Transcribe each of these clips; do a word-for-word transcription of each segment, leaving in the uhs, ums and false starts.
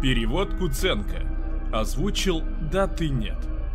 Перевод Куценко. Озвучил «Да ты нет».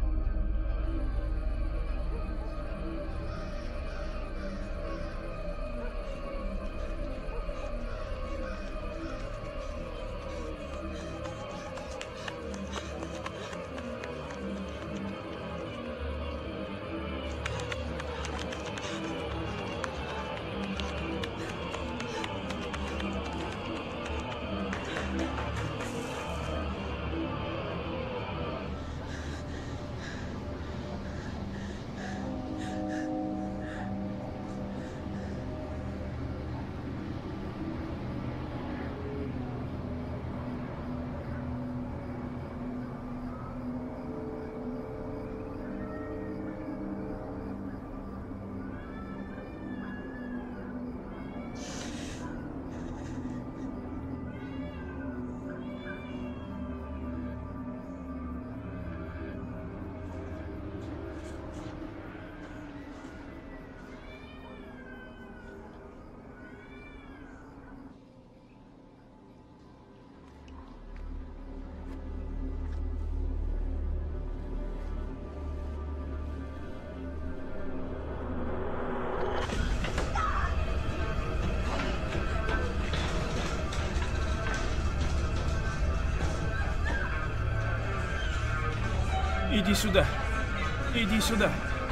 Иди сюда. Иди сюда.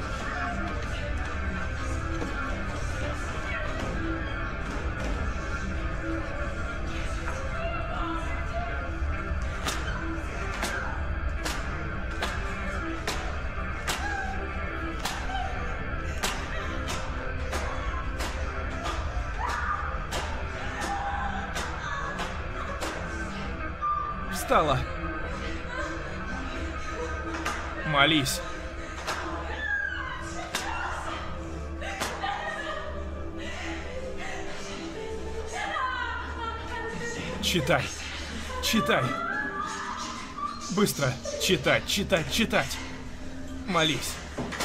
Встала. Молись. Читай. Читай. Быстро. Читать, читать, читать. Молись.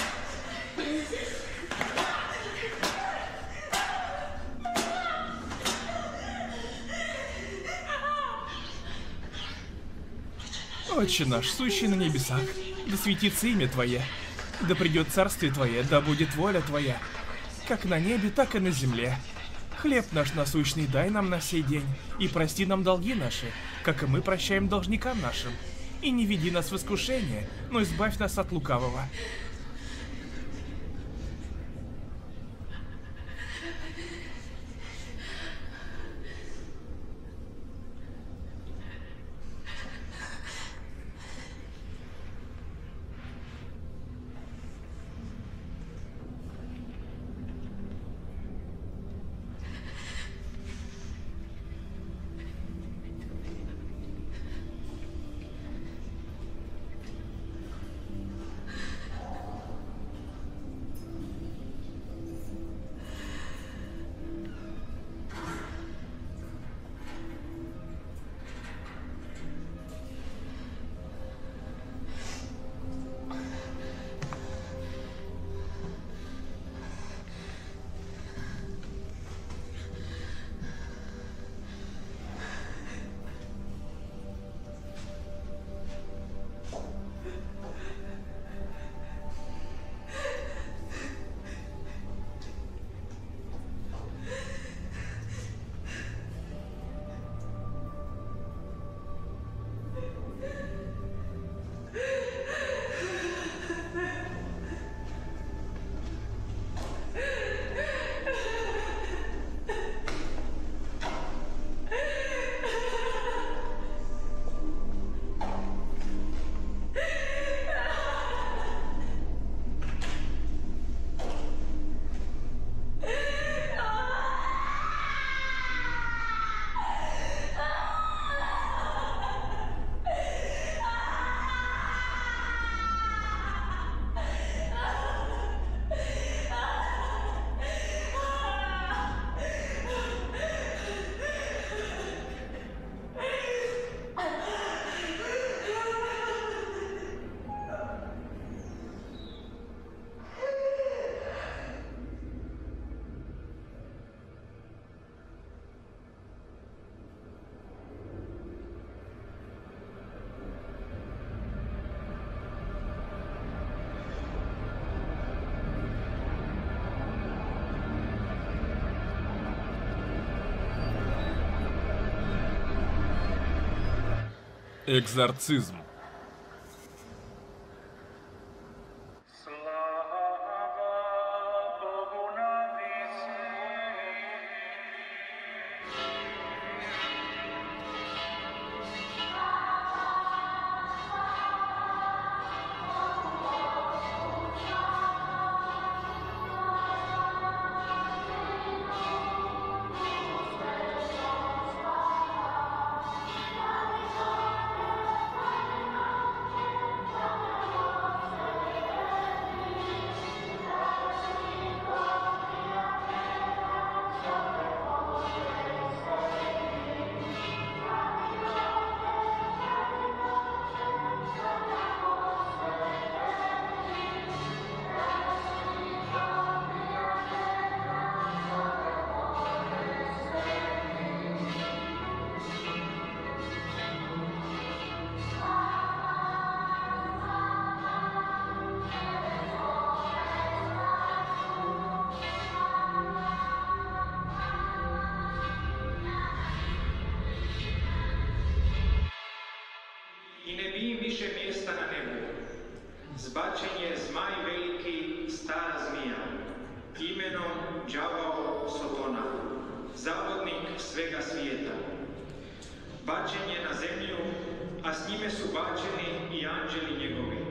Отче наш, сущий на небесах, да светится имя Твое, да придет царствие Твое, да будет воля Твоя, как на небе, так и на земле. Хлеб наш насущный дай нам на сей день, и прости нам долги наши, как и мы прощаем должникам нашим. И не веди нас в искушение, но избавь нас от лукавого. Экзорцизм. I ne bi im više mjesta na nebu. Zbačen je zmaj veliki, stara zmija, imenom đavao Sotona, zavodnik svega svijeta. Bačen je na zemlju, a s njime su bačeni i anđeli njegovi.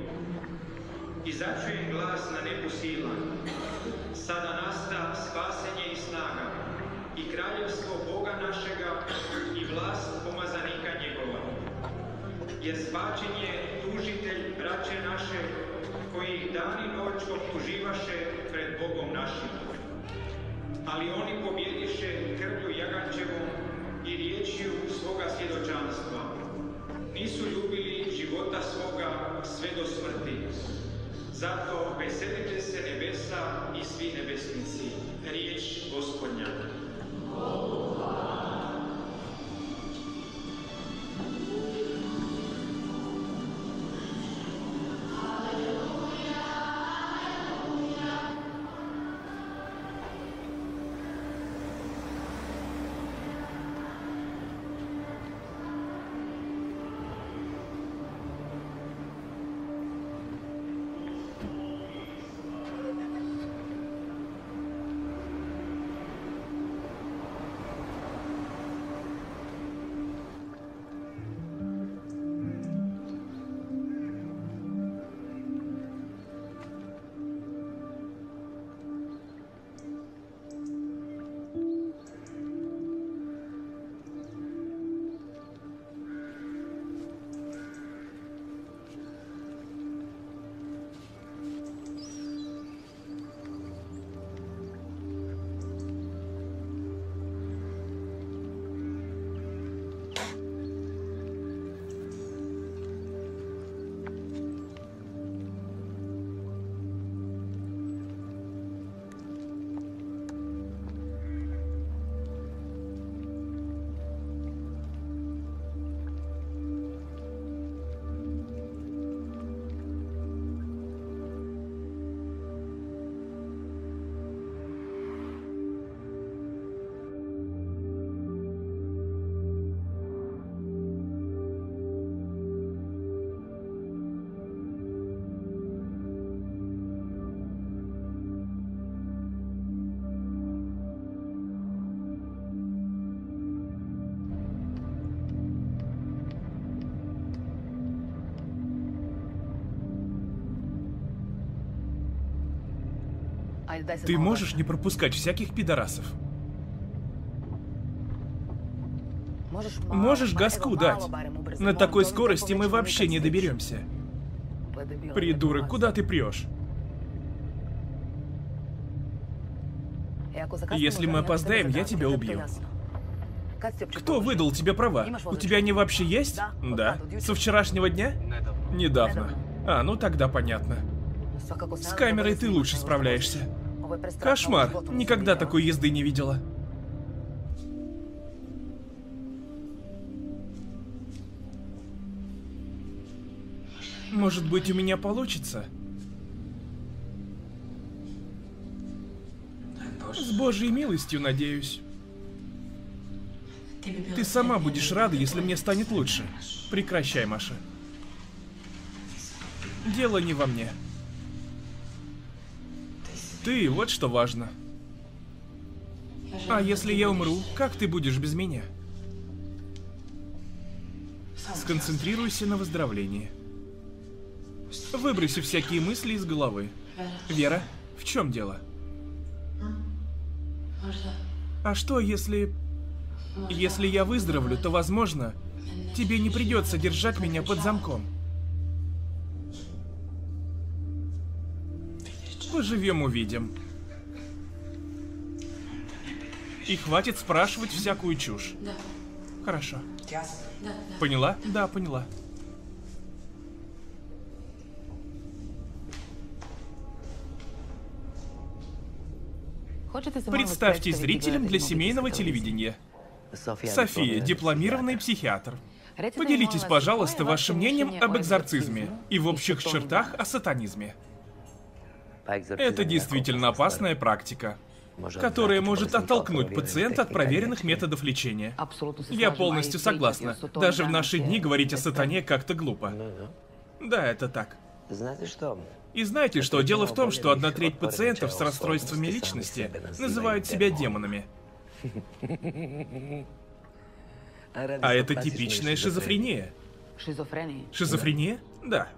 I začujem glas na nebu silan, sada nasta spasenje i snaga, i kraljevstvo Boga našega i vlast pomazanika njegova. Jer zbačen je tužitelj braće naše, koji ih dan i noć optuživaše pred Bogom našim. Ali oni pobjediše krvlju jagančevom i riječju svoga svjedočanstva. Nisu ljubili života svoga sve do smrti. Zato veselite se nebesa i svi nebesnici. Riječ Gospodnja. Ты можешь не пропускать всяких пидорасов? Можешь газку дать? На такой скорости мы вообще не доберемся. Придурок, куда ты прешь? Если мы опоздаем, я тебя убью. Кто выдал тебе права? У тебя они вообще есть? Да. Со вчерашнего дня? Недавно. А, ну тогда понятно. С камерой ты лучше справляешься. Кошмар. Никогда такой езды не видела. Может быть, у меня получится? С Божьей милостью, надеюсь. Ты сама будешь рада, если мне станет лучше. Прекращай, Маша. Дело не во мне. Ты, вот что важно. А если я умру, как ты будешь без меня? Сконцентрируйся на выздоровлении. Выброси всякие мысли из головы. Вера, в чем дело? А что, если... Если я выздоровлю, то, возможно, тебе не придется держать меня под замком. Поживем, увидим. И хватит спрашивать всякую чушь. Да. Хорошо. Да, да. Поняла? Да, поняла. Представьте зрителям для семейного телевидения. София, дипломированный психиатр. Поделитесь, пожалуйста, вашим мнением об экзорцизме и в общих чертах о сатанизме. Это действительно опасная практика, которая может оттолкнуть пациента от проверенных методов лечения. Я полностью согласна. Даже в наши дни говорить о сатане как-то глупо. Да, это так. Знаете что? И знаете что? Дело в том, что одна треть пациентов с расстройствами личности называют себя демонами. А это типичная шизофрения. Шизофрения? Шизофрения? Да.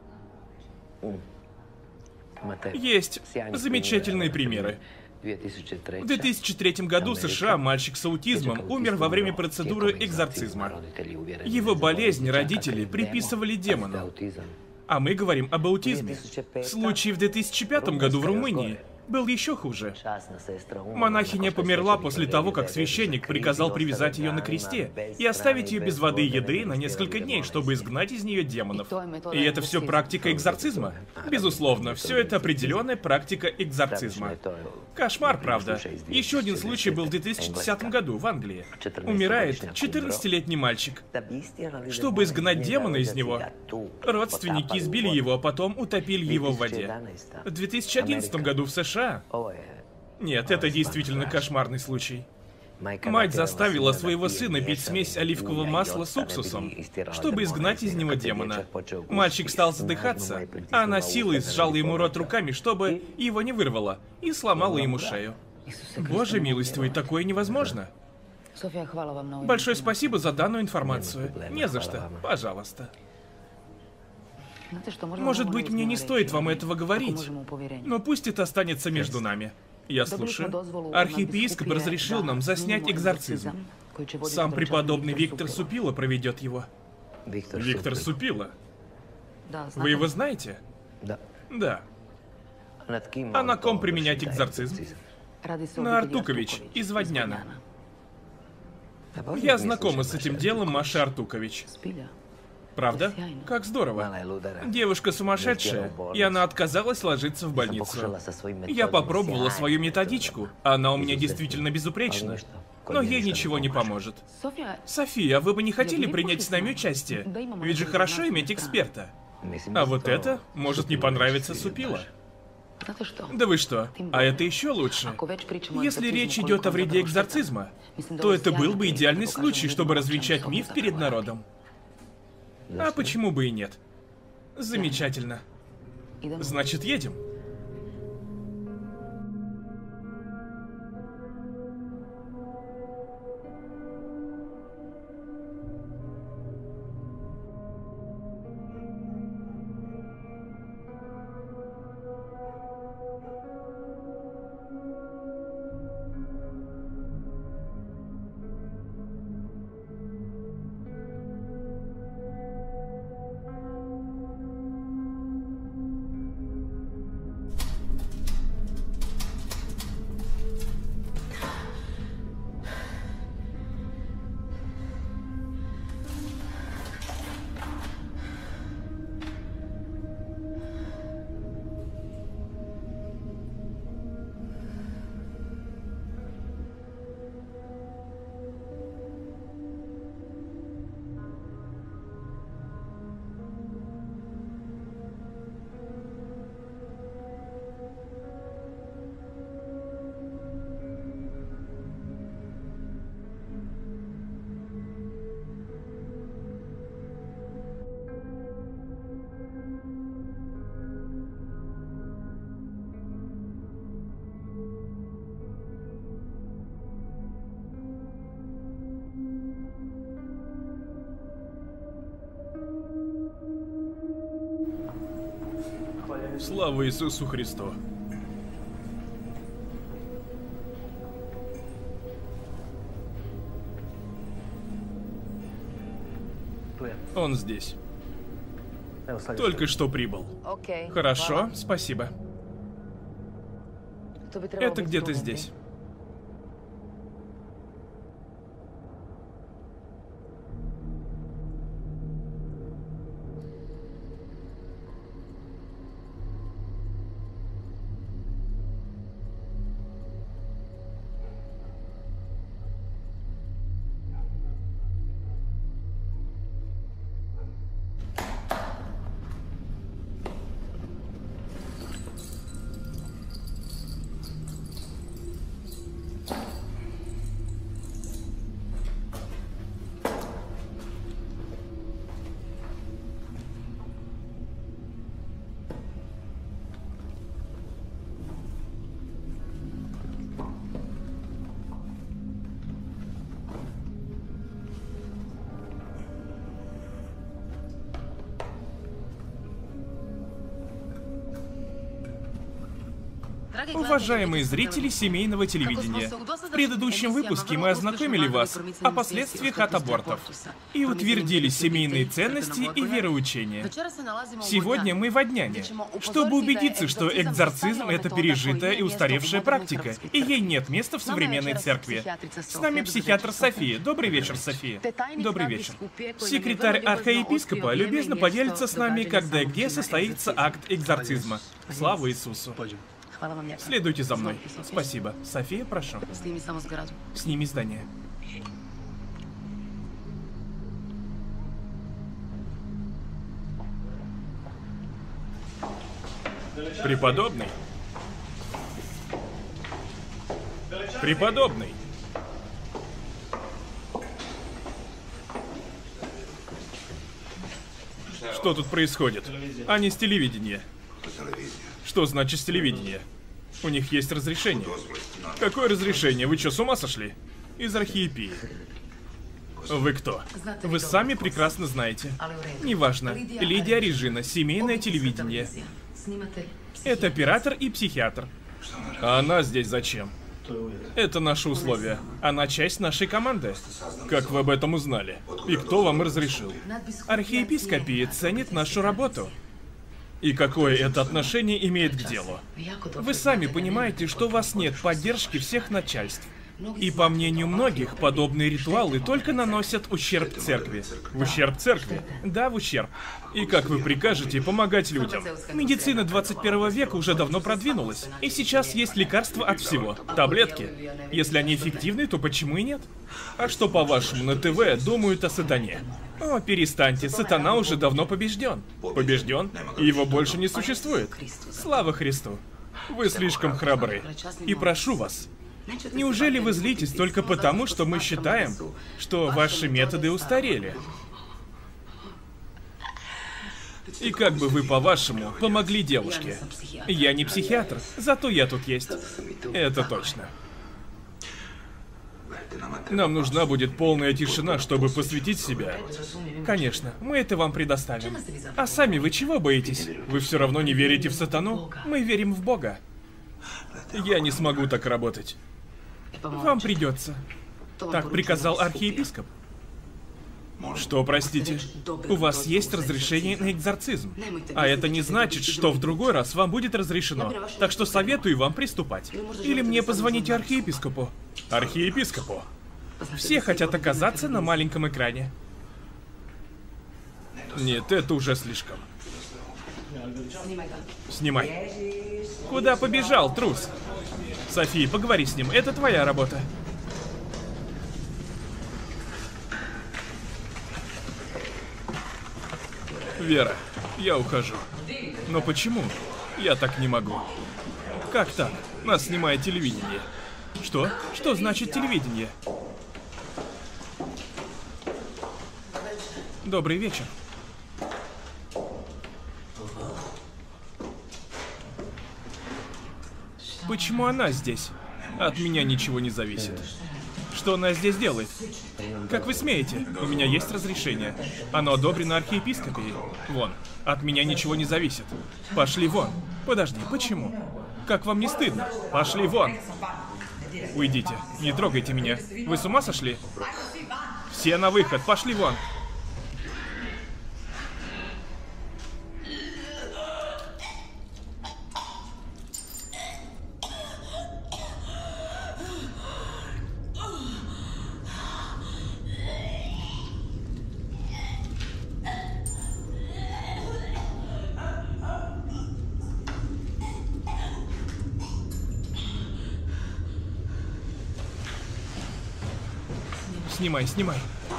Есть замечательные примеры. В две тысячи третьем году в США мальчик с аутизмом умер во время процедуры экзорцизма. Его болезнь родители приписывали демону. А мы говорим об аутизме. Случай в две тысячи пятом году в Румынии был еще хуже. Монахиня померла после того, как священник приказал привязать ее на кресте и оставить ее без воды и еды на несколько дней, чтобы изгнать из нее демонов. И это все практика экзорцизма? Безусловно, все это определенная практика экзорцизма. Кошмар, правда. Еще один случай был в две тысячи десятом году в Англии. Умирает четырнадцатилетний мальчик. Чтобы изгнать демона из него, родственники избили его, а потом утопили его в воде. В две тысячи одиннадцатом году в США... Нет, это действительно кошмарный случай. Мать заставила своего сына пить смесь оливкового масла с уксусом, чтобы изгнать из него демона. Мальчик стал задыхаться, а она силой сжала ему рот руками, чтобы его не вырвало, и сломала ему шею. Боже милостивый, такое невозможно. София, хвала вам на овim Большое informacijama. спасибо за данную информацию. Не за что. Пожалуйста. Znate što, možda Может vam быть, ovo мне не izmjena стоит reći, вам ali этого kako говорить, možemo u povjerenju? но пусть это останется между нами. Я слушаю. Архиепископ разрешил нам заснять экзорцизм. Сам преподобный Виктор Супила проведет его. Виктор Супила? Да, Вы znate. его знаете? Да. Да. А А на ком применять экзорцизм? Radi se o На obitelji Артукович Artuković из Водняна. А Я знакома с этим делом Маши Артукович. Spilja. Правда? Как здорово. Девушка сумасшедшая, и она отказалась ложиться в больницу. Я попробовала свою методичку, она у меня действительно безупречна. Но ей ничего не поможет. Sofija, София, вы бы не хотели принять с нами участие? Ведь же хорошо иметь эксперта. А вот это может не понравиться Супила. znate što? Да вы что? А это еще лучше. Ako već pričamo o Если egzorcizmu, речь koliko идет о on вреде zapravo šteta, экзорцизма, mislim da то ovo это был sjajna бы prilika идеальный da pokažemo случай, ljudima чтобы o čemu развенчать se миф ovo перед zapravo народом. А почему бы и нет? Замечательно. radi. Idemo. Значит, едем. Слава Иисусу Христу. Он здесь. Только что прибыл. Окей. Хорошо, Hvala. спасибо. To bi trebalo Это biti где-то drugdje. здесь. Уважаемые зрители семейного телевидения, в предыдущем выпуске мы ознакомили вас о последствиях от абортов и утвердили семейные ценности и вероучения. Сегодня мы в Одняне, чтобы убедиться, что экзорцизм — это пережитая и устаревшая практика, и ей нет места в современной церкви. С нами психиатр София. Добрый вечер, София. Добрый вечер. Секретарь архиепископа любезно поделится с нами, когда и где состоится акт экзорцизма. Слава Иисусу. Следуйте за мной. Спасибо. София, прошу. Сними здание. Преподобный. Преподобный. Что тут происходит? Они с телевидения. Что значит с телевидения? У них есть разрешение. Какое разрешение? Вы что, с ума сошли? Из архиепии. Вы кто? Вы сами прекрасно знаете. Неважно. Лидия Режина, семейное телевидение. Это оператор и психиатр. А она здесь зачем? Это наши условия. Она часть нашей команды. Как вы об этом узнали? И кто вам разрешил? Архиепископия ценит нашу работу. И какое это отношение имеет к делу? Вы сами понимаете, что у вас нет поддержки всех начальств. И по мнению многих, подобные ритуалы только наносят ущерб церкви. В ущерб церкви? Да, в ущерб. И как вы прикажете помогать людям? Медицина двадцать первого века уже давно продвинулась. И сейчас есть лекарства от всего. Таблетки. Если они эффективны, то почему и нет? А что, по-вашему, на ТВ думают о сатане? О, перестаньте, сатана уже давно побежден. Побежден? И его больше не существует. Слава Христу. Вы слишком храбры. И прошу вас, неужели вы злитесь только потому, что мы считаем, что ваши методы устарели? И как бы вы, по-вашему, помогли девушке? Я не психиатр, зато я тут есть. Это точно. Нам нужна будет полная тишина, чтобы посвятить себя. Конечно, мы это вам предоставим. А сами вы чего боитесь? Вы все равно не верите в сатану? Мы верим в Бога. Я не смогу так работать. Вам придется. Так приказал архиепископ. Что, простите? У вас есть разрешение на экзорцизм. А это не значит, что в другой раз вам будет разрешено. Так что советую вам приступать. Или мне позвоните архиепископу. Архиепископу. Все хотят оказаться на маленьком экране. Нет, это уже слишком. Снимай. Куда побежал, трус? София, поговори с ним, это твоя работа. Вера, я ухожу. Но почему? Я так не могу. Как так? Нас снимает телевидение. Что? Что значит телевидение? Добрый вечер. Почему она здесь? От меня ничего не зависит. Что она здесь делает? Как вы смеете? У меня есть разрешение. Оно одобрено архиепископией. Вон. От меня ничего не зависит. Пошли вон. Подожди, почему? Как вам не стыдно? Пошли вон. Уйдите. Не трогайте меня. Вы с ума сошли? Все на выход. Пошли вон. Снимай, снимай.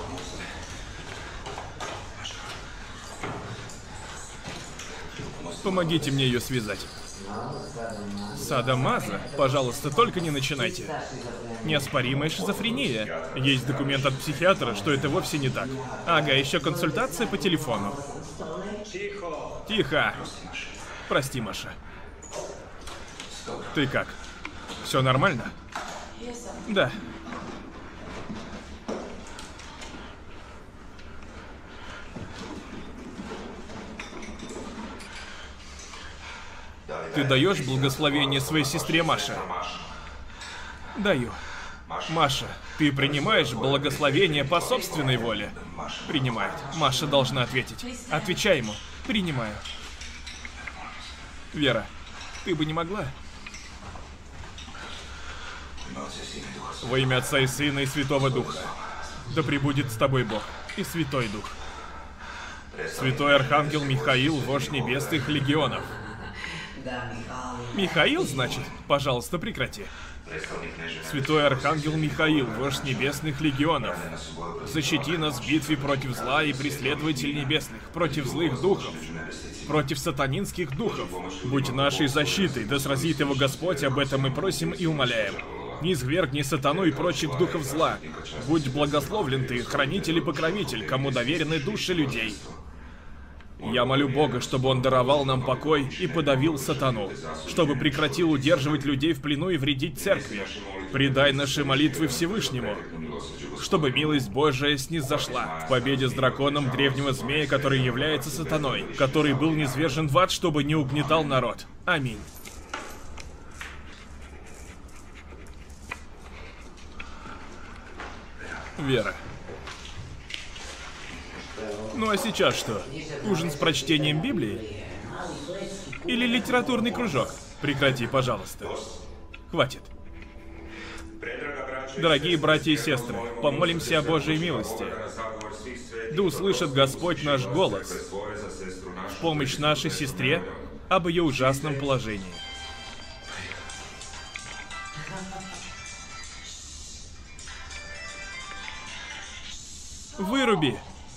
Помогите мне ее связать. Садомаза? Пожалуйста, только не начинайте. Неоспоримая шизофрения. Есть документ от психиатра, что это вовсе не так. Ага, еще консультация по телефону. Тихо. Прости, Маша. Ты как? Все нормально? Да. Ты даешь благословение своей сестре Маше? Даю. Маша, ты принимаешь благословение по собственной воле? Принимает. Маша должна ответить. Отвечай ему. Принимаю. Вера, ты бы не могла? Во имя Отца и Сына и Святого Духа. Да пребудет с тобой Бог и Святой Дух. Святой Архангел Михаил, вождь небесных легионов. Михаил, значит? Пожалуйста, прекрати. Святой Архангел Михаил, вождь небесных легионов, защити нас в битве против зла и преследователей небесных, против злых духов, против сатанинских духов. Будь нашей защитой, да сразит его Господь, об этом мы просим и умоляем. Не извергни сатану и прочих духов зла. Будь благословлен ты, хранитель и покровитель, кому доверены души людей. Я молю Бога, чтобы Он даровал нам покой и подавил сатану, чтобы прекратил удерживать людей в плену и вредить церкви. Предай наши молитвы Всевышнему, чтобы милость Божия снизошла в победе с драконом древнего змея, который является сатаной, который был низвержен в ад, чтобы не угнетал народ. Аминь. Вера. Ну а сейчас что? Ужин с прочтением Библии? Или литературный кружок? Прекрати, пожалуйста. Хватит. Дорогие братья и сестры, помолимся о Божьей милости. Да услышит Господь наш голос в помощь нашей сестре об ее ужасном положении. Выруби!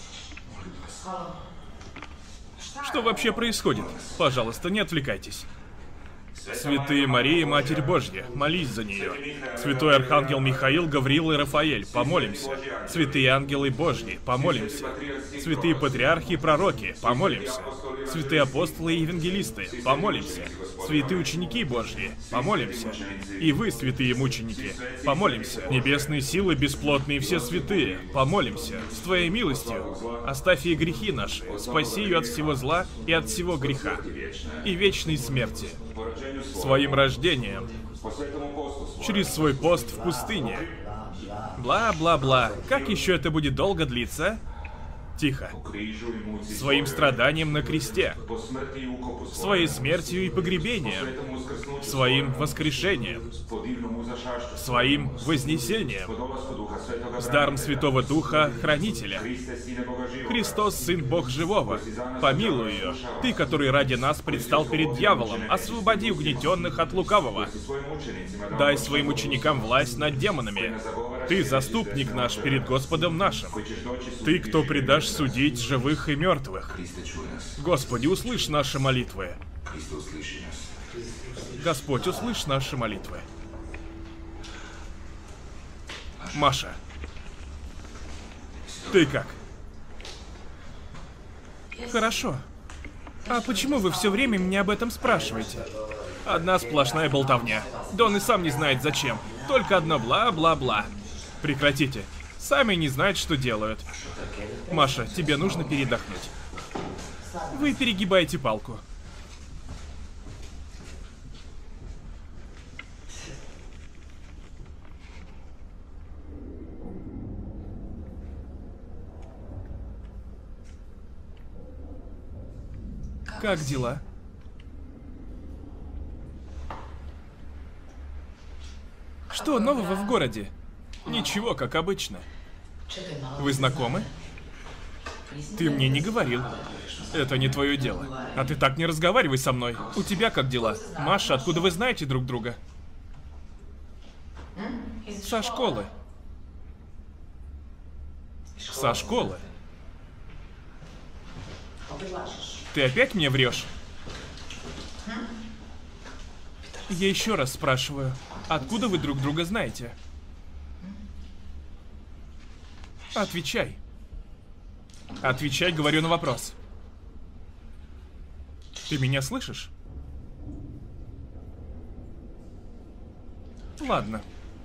Что вообще происходит? Пожалуйста, не отвлекайтесь. Святые Мария, Матерь Божья, молись за нее. Святой Архангел Михаил, Гавриил и Рафаэль, помолимся. Святые ангелы Божьи, помолимся. Святые патриархи и пророки, помолимся. Святые апостолы и евангелисты, помолимся. Святые ученики Божьи, помолимся. И вы, святые мученики, помолимся. Небесные силы, бесплотные все святые, помолимся. С Твоей милостью оставь ей грехи наши, спаси ее от всего зла и от всего греха и вечной смерти. Своим рождением, через свой пост в пустыне. Бла-бла-бла. Как еще это будет долго длиться? Тихо. Своим страданием на кресте. Своей смертью и погребением. Своим воскрешением. Своим вознесением. С даром Святого Духа, Хранителя. Христос, Сын Бог Живого, помилуй ее. Ты, который ради нас предстал перед дьяволом, освободи угнетенных от лукавого. Дай своим ученикам власть над демонами. Ты заступник наш перед Господом нашим. Ты, кто предашь судить живых и мертвых. Господи, услышь наши молитвы. Господь, услышь наши молитвы. Маша, ты как? Хорошо. А почему вы все время меня об этом спрашиваете? Одна сплошная болтовня. Да он и сам не знает зачем. Только одно бла-бла-бла. Прекратите. Сами не знают, что делают. Маша, тебе нужно передохнуть. Вы перегибаете палку. Как дела? Что нового в городе? Ничего, как обычно. Вы знакомы? Ты мне не говорил. Это не твое дело. А ты так не разговаривай со мной. У тебя как дела? Маша, откуда вы знаете друг друга? Со школы. Со школы. Ты опять мне врешь? Я еще раз спрашиваю, откуда вы друг друга знаете? Отвечай. Отвечай, говорю на вопрос. Ты меня слышишь? Ладно.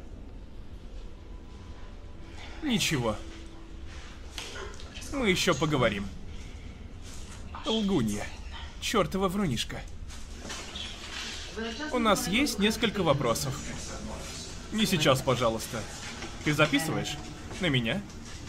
Ничего. Мы еще поговорим. Лгунья. Чёртова врунишка. У нас есть несколько вопросов. Не сейчас, пожалуйста. Ты записываешь? На меня?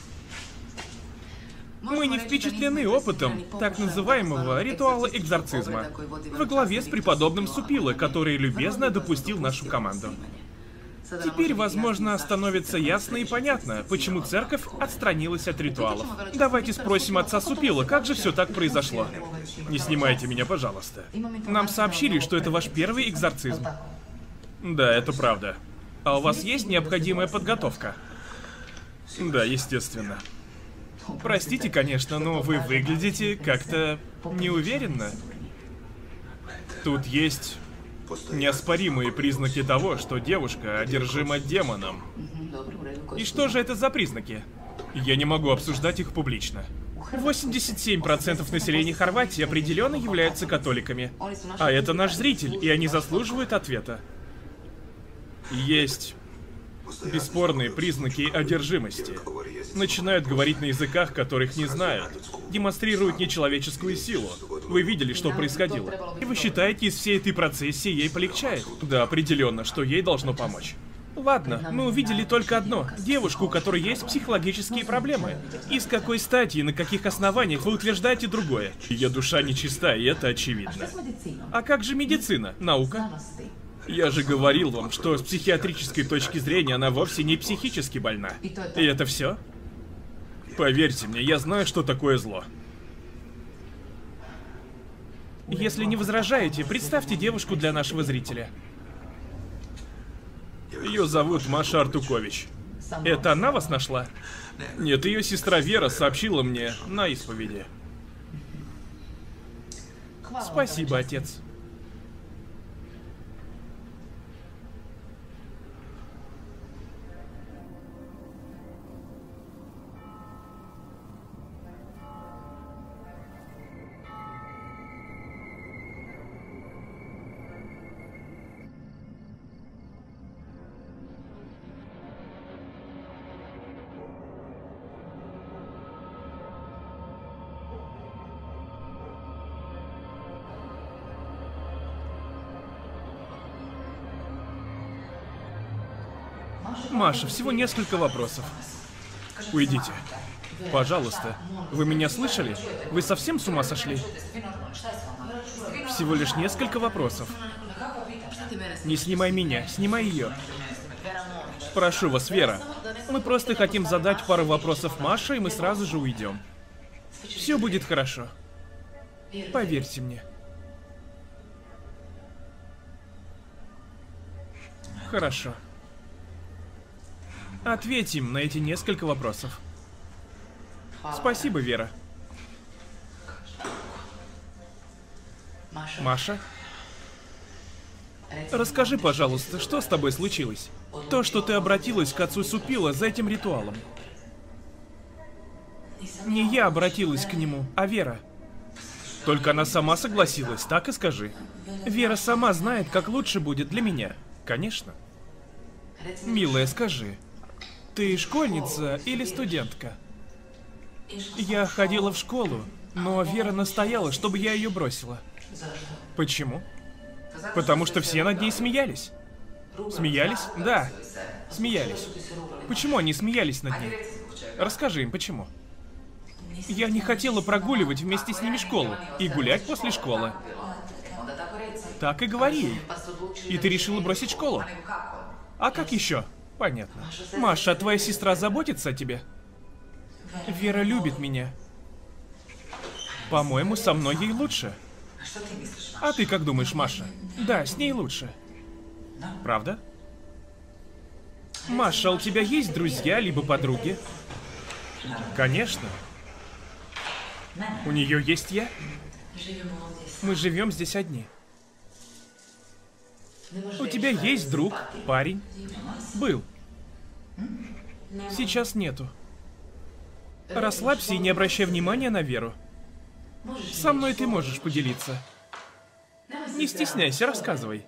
Мы не впечатлены опытом так называемого ритуала экзорцизма во главе с преподобным Супило, который любезно допустил нашу команду. Теперь, возможно, становится ясно и понятно, почему церковь отстранилась от ритуалов. Давайте спросим отца Супило, как же все так произошло. Не снимайте меня, пожалуйста. Нам сообщили, что это ваш первый экзорцизм. Да, это правда. А у вас есть необходимая подготовка? Да, естественно. Простите, конечно, но вы выглядите как-то неуверенно. Тут есть неоспоримые признаки того, что девушка одержима демоном. И что же это за признаки? Я не могу обсуждать их публично. восемьдесят семь процентов населения Хорватии определенно являются католиками. А это наш зритель, и они заслуживают ответа. Есть бесспорные признаки одержимости. Начинают говорить на языках, которых не знают. Демонстрируют нечеловеческую силу. Вы видели, что происходило. И вы считаете, из всей этой процессии ей полегчает? Да, определенно, что ей должно помочь. Ладно, мы увидели только одно. Девушку, у которой есть психологические проблемы. И с какой стати и на каких основаниях вы утверждаете другое? Ее душа нечиста, и это очевидно. А как же медицина? Наука? Я же говорил вам, что с психиатрической точки зрения она вовсе не психически больна. И это все? Поверьте мне, я знаю, что такое зло. Если не возражаете, представьте девушку для нашего зрителя. Ее зовут Маша Артукович. Это она вас нашла? Нет, ее сестра Вера сообщила мне на исповеди. Спасибо, отец. Маша, всего несколько вопросов. Уйдите. Пожалуйста. Вы меня слышали? Вы совсем с ума сошли? Всего лишь несколько вопросов. Не снимай меня, снимай ее. Прошу вас, Вера. Мы просто хотим задать пару вопросов Маше, и мы сразу же уйдем. Все будет хорошо. Поверьте мне. Хорошо. Ответим на эти несколько вопросов. Спасибо, Вера. Маша? Расскажи, пожалуйста, что с тобой случилось? То, что ты обратилась к отцу Супило за этим ритуалом. Не я обратилась к нему, а Вера. Только она сама согласилась, так и скажи. Вера сама знает, как лучше будет для меня. Конечно. Милая, скажи. Ты школьница или студентка? Я ходила в школу, но Вера настояла, чтобы я ее бросила. Почему? Потому что все над ней смеялись. Смеялись? Да, смеялись. Почему они смеялись над ней? Расскажи им, почему. Я не хотела прогуливать вместе с ними школу и гулять после школы. Так и говори ей. И ты решила бросить школу? А как еще? Понятно. Маша, а твоя сестра заботится о тебе? Вера любит меня. По-моему, со мной ей лучше. А ты как думаешь, Маша? Да, с ней лучше. Правда? Маша, а у тебя есть друзья либо подруги? Конечно. У нее есть я? Мы живем здесь одни. У тебя есть друг, парень? Был. Сейчас нету. Расслабься и не обращай внимания на Веру. Со мной ты можешь поделиться. Не стесняйся, рассказывай.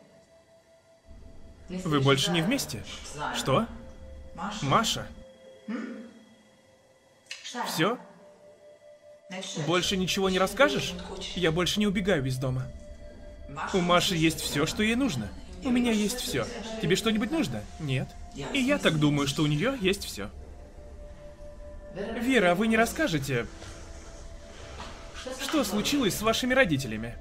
Вы больше не вместе? Что? Маша? Все? Больше ничего не расскажешь? Я больше не убегаю из дома. У Маши есть все, что ей нужно. У меня есть все. Тебе что-нибудь нужно? Нет. И я так думаю, что у нее есть все. Вера, а вы не расскажете, что случилось с вашими родителями?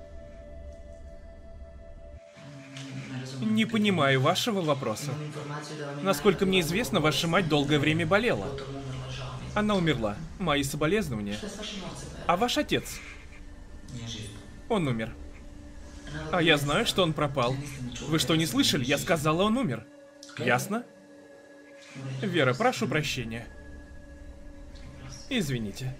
Не понимаю вашего вопроса. Насколько мне известно, ваша мать долгое время болела. Она умерла. Мои соболезнования. А ваш отец? Он умер. А я знаю, что он пропал. Вы что, не слышали? Я сказала, он умер. Ясно? Вера, прошу прощения. Извините.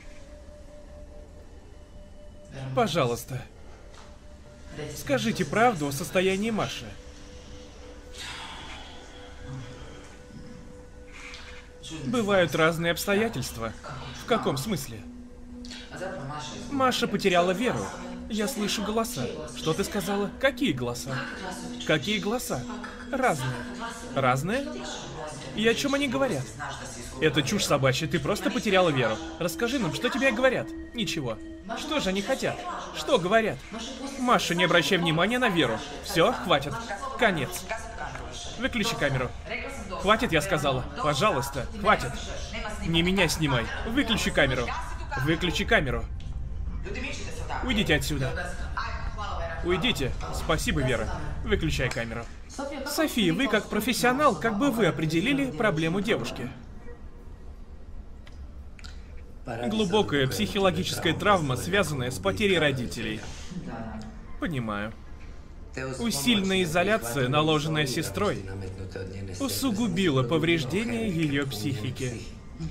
Пожалуйста. Скажите правду о состоянии Маши. Бывают разные обстоятельства. В каком смысле? Маша потеряла Веру. Я слышу голоса. Что ты сказала? Какие голоса? Какие голоса? Разные. Разные? И о чем они говорят? Это чушь собачья, ты просто потеряла Веру. Расскажи нам, что тебе говорят? Ничего. Что же они хотят? Что говорят? Маша, не обращай внимания на Веру. Все, хватит. Конец. Выключи камеру. Хватит, я сказала. Пожалуйста, хватит. Не меня снимай. Выключи камеру. Выключи камеру. Уйдите отсюда. Уйдите. Спасибо, Вера. Выключай камеру. София, вы как профессионал, как бы вы определили проблему девушки? Глубокая психологическая травма, связанная с потерей родителей. Понимаю. Усиленная изоляция, наложенная сестрой, усугубила повреждения ее психики.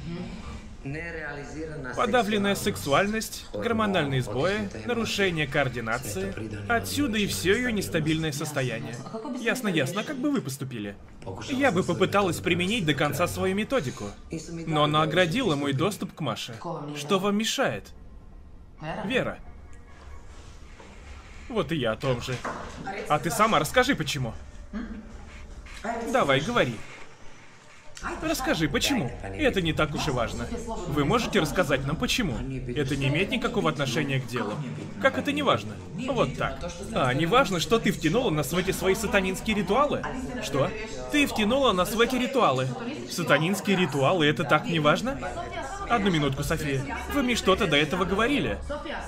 Подавленная сексуальность, гормональные сбои, нарушение координации. Отсюда и все ее нестабильное состояние. Ясно, ясно, как бы вы поступили? Я бы попыталась применить до конца свою методику. Но она оградила мой доступ к Маше. Что вам мешает? Вера. Вот и я о том же. А ты сама расскажи, почему. Давай, говори. Расскажи, почему? Это не так уж и важно. Вы можете рассказать нам, почему? Это не имеет никакого отношения к делу. Как это не важно? Вот так. А, не важно, что ты втянула нас в эти свои сатанинские ритуалы? Что? Ты втянула нас в эти ритуалы. Сатанинские ритуалы, это так не важно? Одну минутку, София. Вы мне что-то до этого говорили.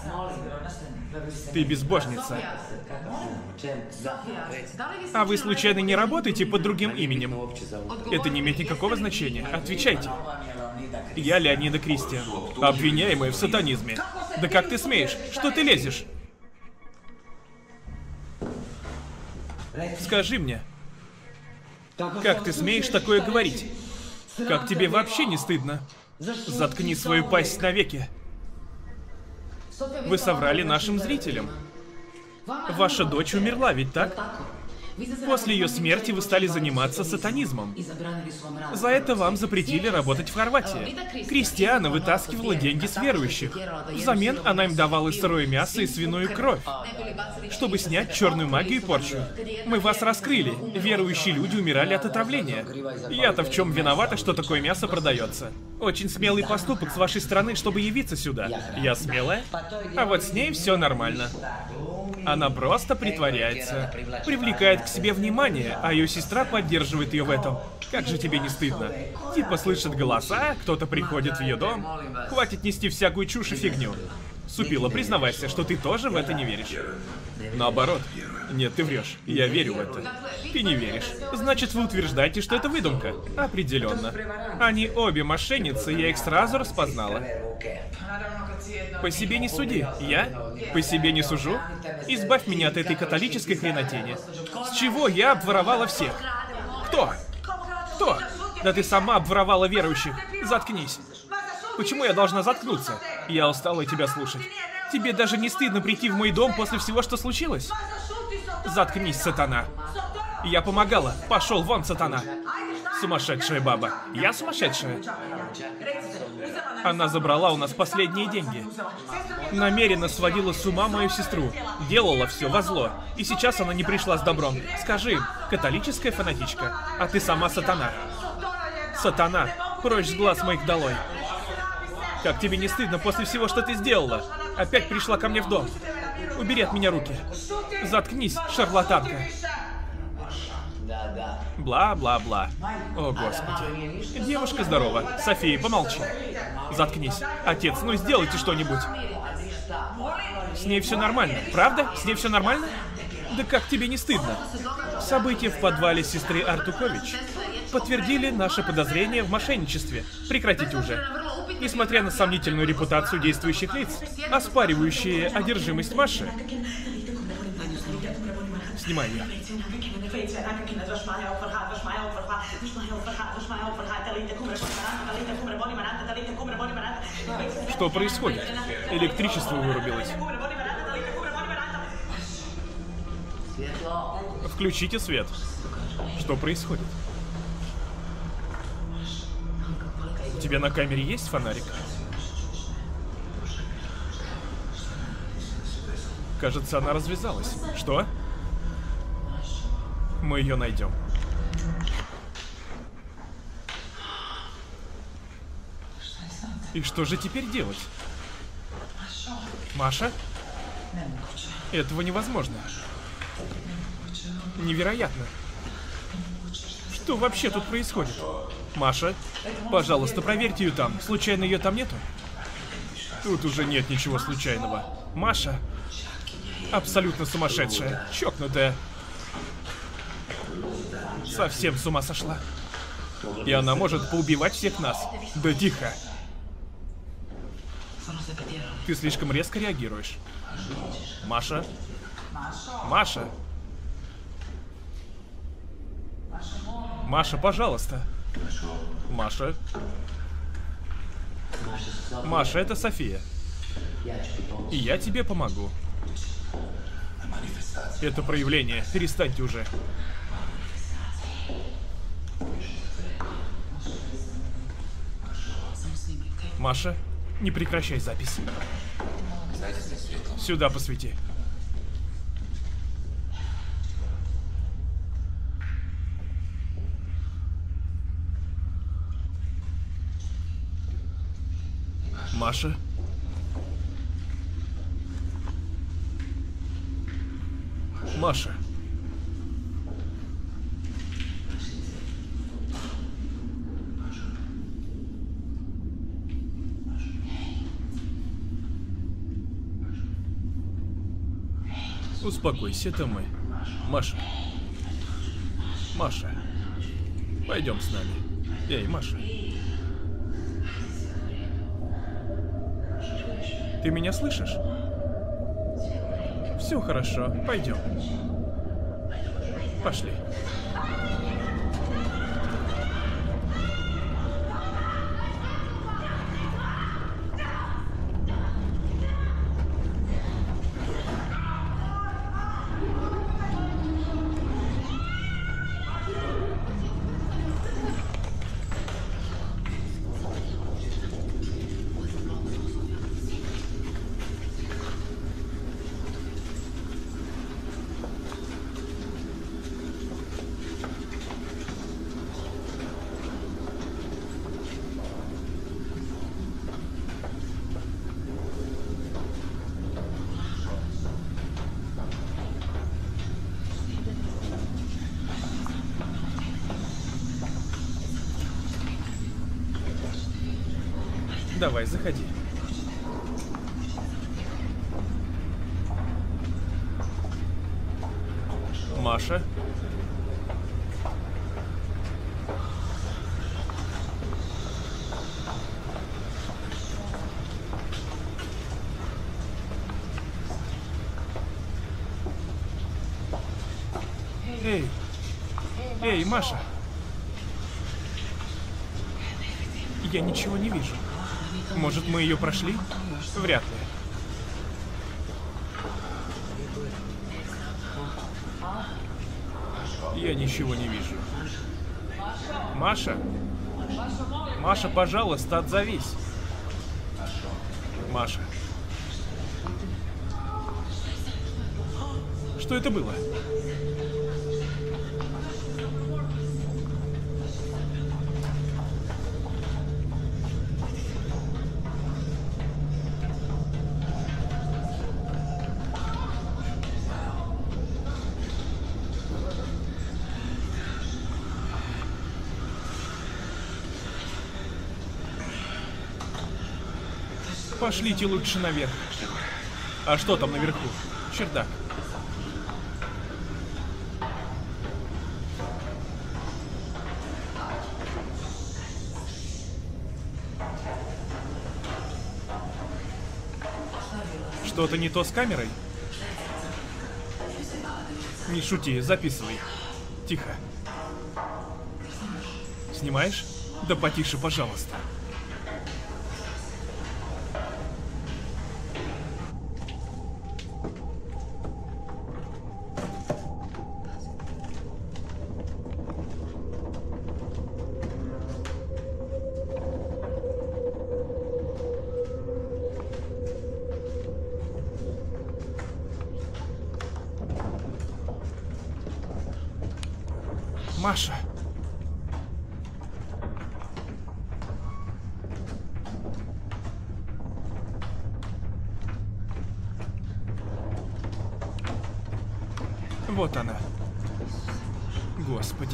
Ты безбожница. А вы случайно не работаете под другим именем? Это не имеет никакого значения. Отвечайте. Я Леонида Кристиан, обвиняемая в сатанизме. Да как ты смеешь? Что ты лезешь? Скажи мне, как ты смеешь такое говорить? Как тебе вообще не стыдно? Заткни свою пасть навеки. Вы соврали нашим зрителям. Ваша дочь умерла, ведь так? После ее смерти вы стали заниматься сатанизмом. За это вам запретили работать в Хорватии. Кристиана вытаскивала деньги с верующих. Взамен она им давала сырое мясо и свиную кровь, чтобы снять черную магию и порчу. Мы вас раскрыли. Верующие люди умирали от отравления. Я-то в чем виновата, что такое мясо продается? Очень смелый поступок с вашей стороны, чтобы явиться сюда. Я смелая? А вот с ней все нормально. Она просто притворяется, привлекает к себе внимание, а ее сестра поддерживает ее в этом. Как же тебе не стыдно? Типа слышит голоса, кто-то приходит в ее дом. Хватит нести всякую чушь и фигню. Супила, признавайся, что ты тоже в это не веришь. Наоборот. Нет, ты врешь. Я верю в это. Ты не веришь. Значит, вы утверждаете, что это выдумка? Определенно. Они обе мошенницы, я их сразу распознала. По себе не суди. Я? По себе не сужу? Избавь меня от этой католической хренотени. С чего я обворовала всех? Кто? Кто? Да ты сама обворовала верующих. Заткнись. Почему я должна заткнуться? Я устала тебя слушать. Тебе даже не стыдно прийти в мой дом после всего, что случилось? Заткнись, сатана. Я помогала. Пошел вон, сатана. Сумасшедшая баба. Я сумасшедшая? Она забрала у нас последние деньги. Намеренно сводила с ума мою сестру. Делала все во зло. И сейчас она не пришла с добром. Скажи им, католическая фанатичка, а ты сама сатана. Сатана, прочь с глаз моих долой. Как тебе не стыдно после всего, что ты сделала? Опять пришла ко мне в дом. Убери от меня руки. Заткнись, шарлатанка. Бла-бла-бла. О, Господи. Девушка здорова. София, помолчи. Заткнись. Отец, ну сделайте что-нибудь. С ней все нормально. Правда? С ней все нормально? Да как тебе не стыдно? События в подвале сестры Артукович подтвердили наше подозрение в мошенничестве. Прекратите уже. Несмотря на сомнительную репутацию действующих лиц, оспаривающие одержимость Маши. Снимай ее. Что происходит? Электричество вырубилось. Включите свет. Что происходит? У тебя на камере есть фонарик? Кажется, она развязалась. Что? Мы ее найдем. И что же теперь делать? Маша? Этого невозможно. Невероятно. Что вообще тут происходит? Маша, пожалуйста, проверьте ее там. Случайно ее там нету? Тут уже нет ничего случайного. Маша абсолютно сумасшедшая, чокнутая. Совсем с ума сошла. И она может поубивать всех нас. Да тихо. Ты слишком резко реагируешь. Маша? Маша? Маша, пожалуйста. Маша? Маша, это София. И я тебе помогу. Это проявление. Перестаньте уже. Маша, не прекращай запись. Сюда посвети. Маша? Маша? Успокойся, это мы. Маша. Маша. Пойдем с нами. Эй, Маша. Ты меня слышишь? Все хорошо, пойдем. Пошли. Давай, заходи. Маша. Эй. Эй, Маша. Я ничего не вижу. Может, мы ее прошли? Вряд ли. Я ничего не вижу. Маша? Маша, пожалуйста, отзовись. Маша. Что это было? Пошлите лучше наверх. А что там наверху? Чердак. Что-то не то с камерой? Не шути, записывай. Тихо. Снимаешь? Да потише, пожалуйста. Маша. Вот она. Господи.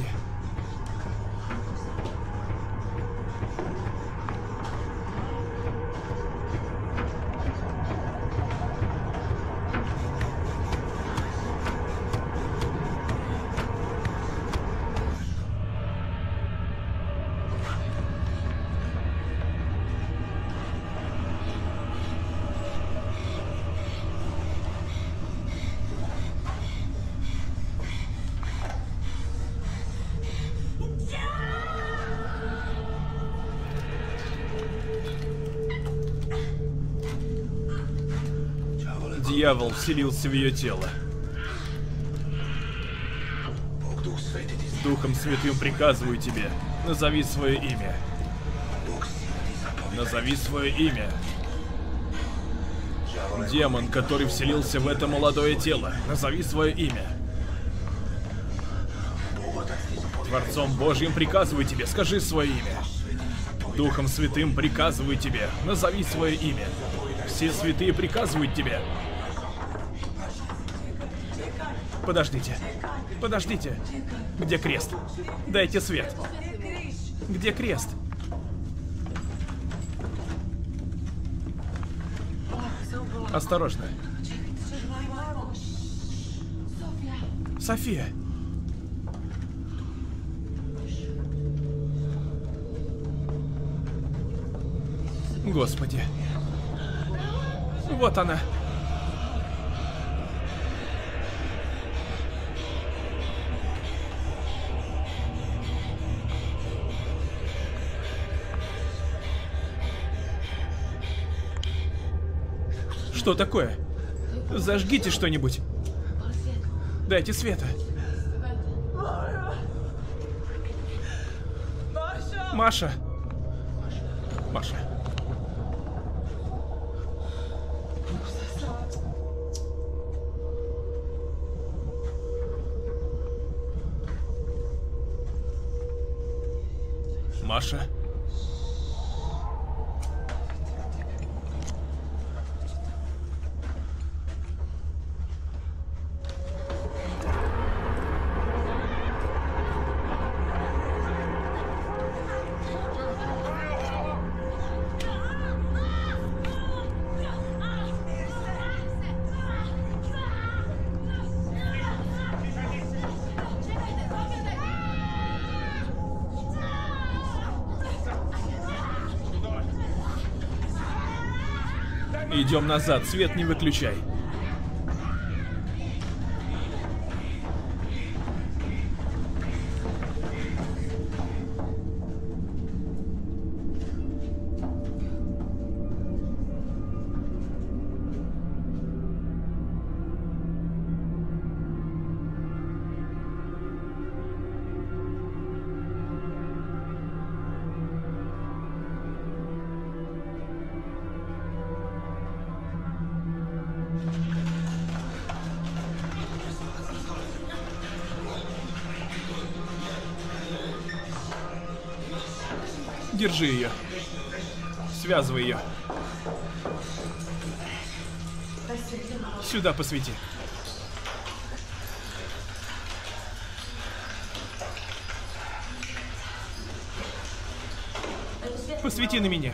Дьявол вселился в ее тело. Духом Святым приказываю тебе, назови свое имя. Назови свое имя. Демон, который вселился в это молодое тело, назови свое имя. Творцом Божьим приказываю тебе, скажи свое имя. Духом Святым приказываю тебе, назови свое имя. Все святые приказывают тебе. Подождите. Подождите. Где крест? Дайте свет. Где крест? Осторожно. София. Господи. Вот она. Что такое? Зажгите что-нибудь. Дайте света. Маша. Маша. Маша. Идем назад, свет не выключай. Держи ее. Связывай ее. Сюда посвети. Посвети на меня.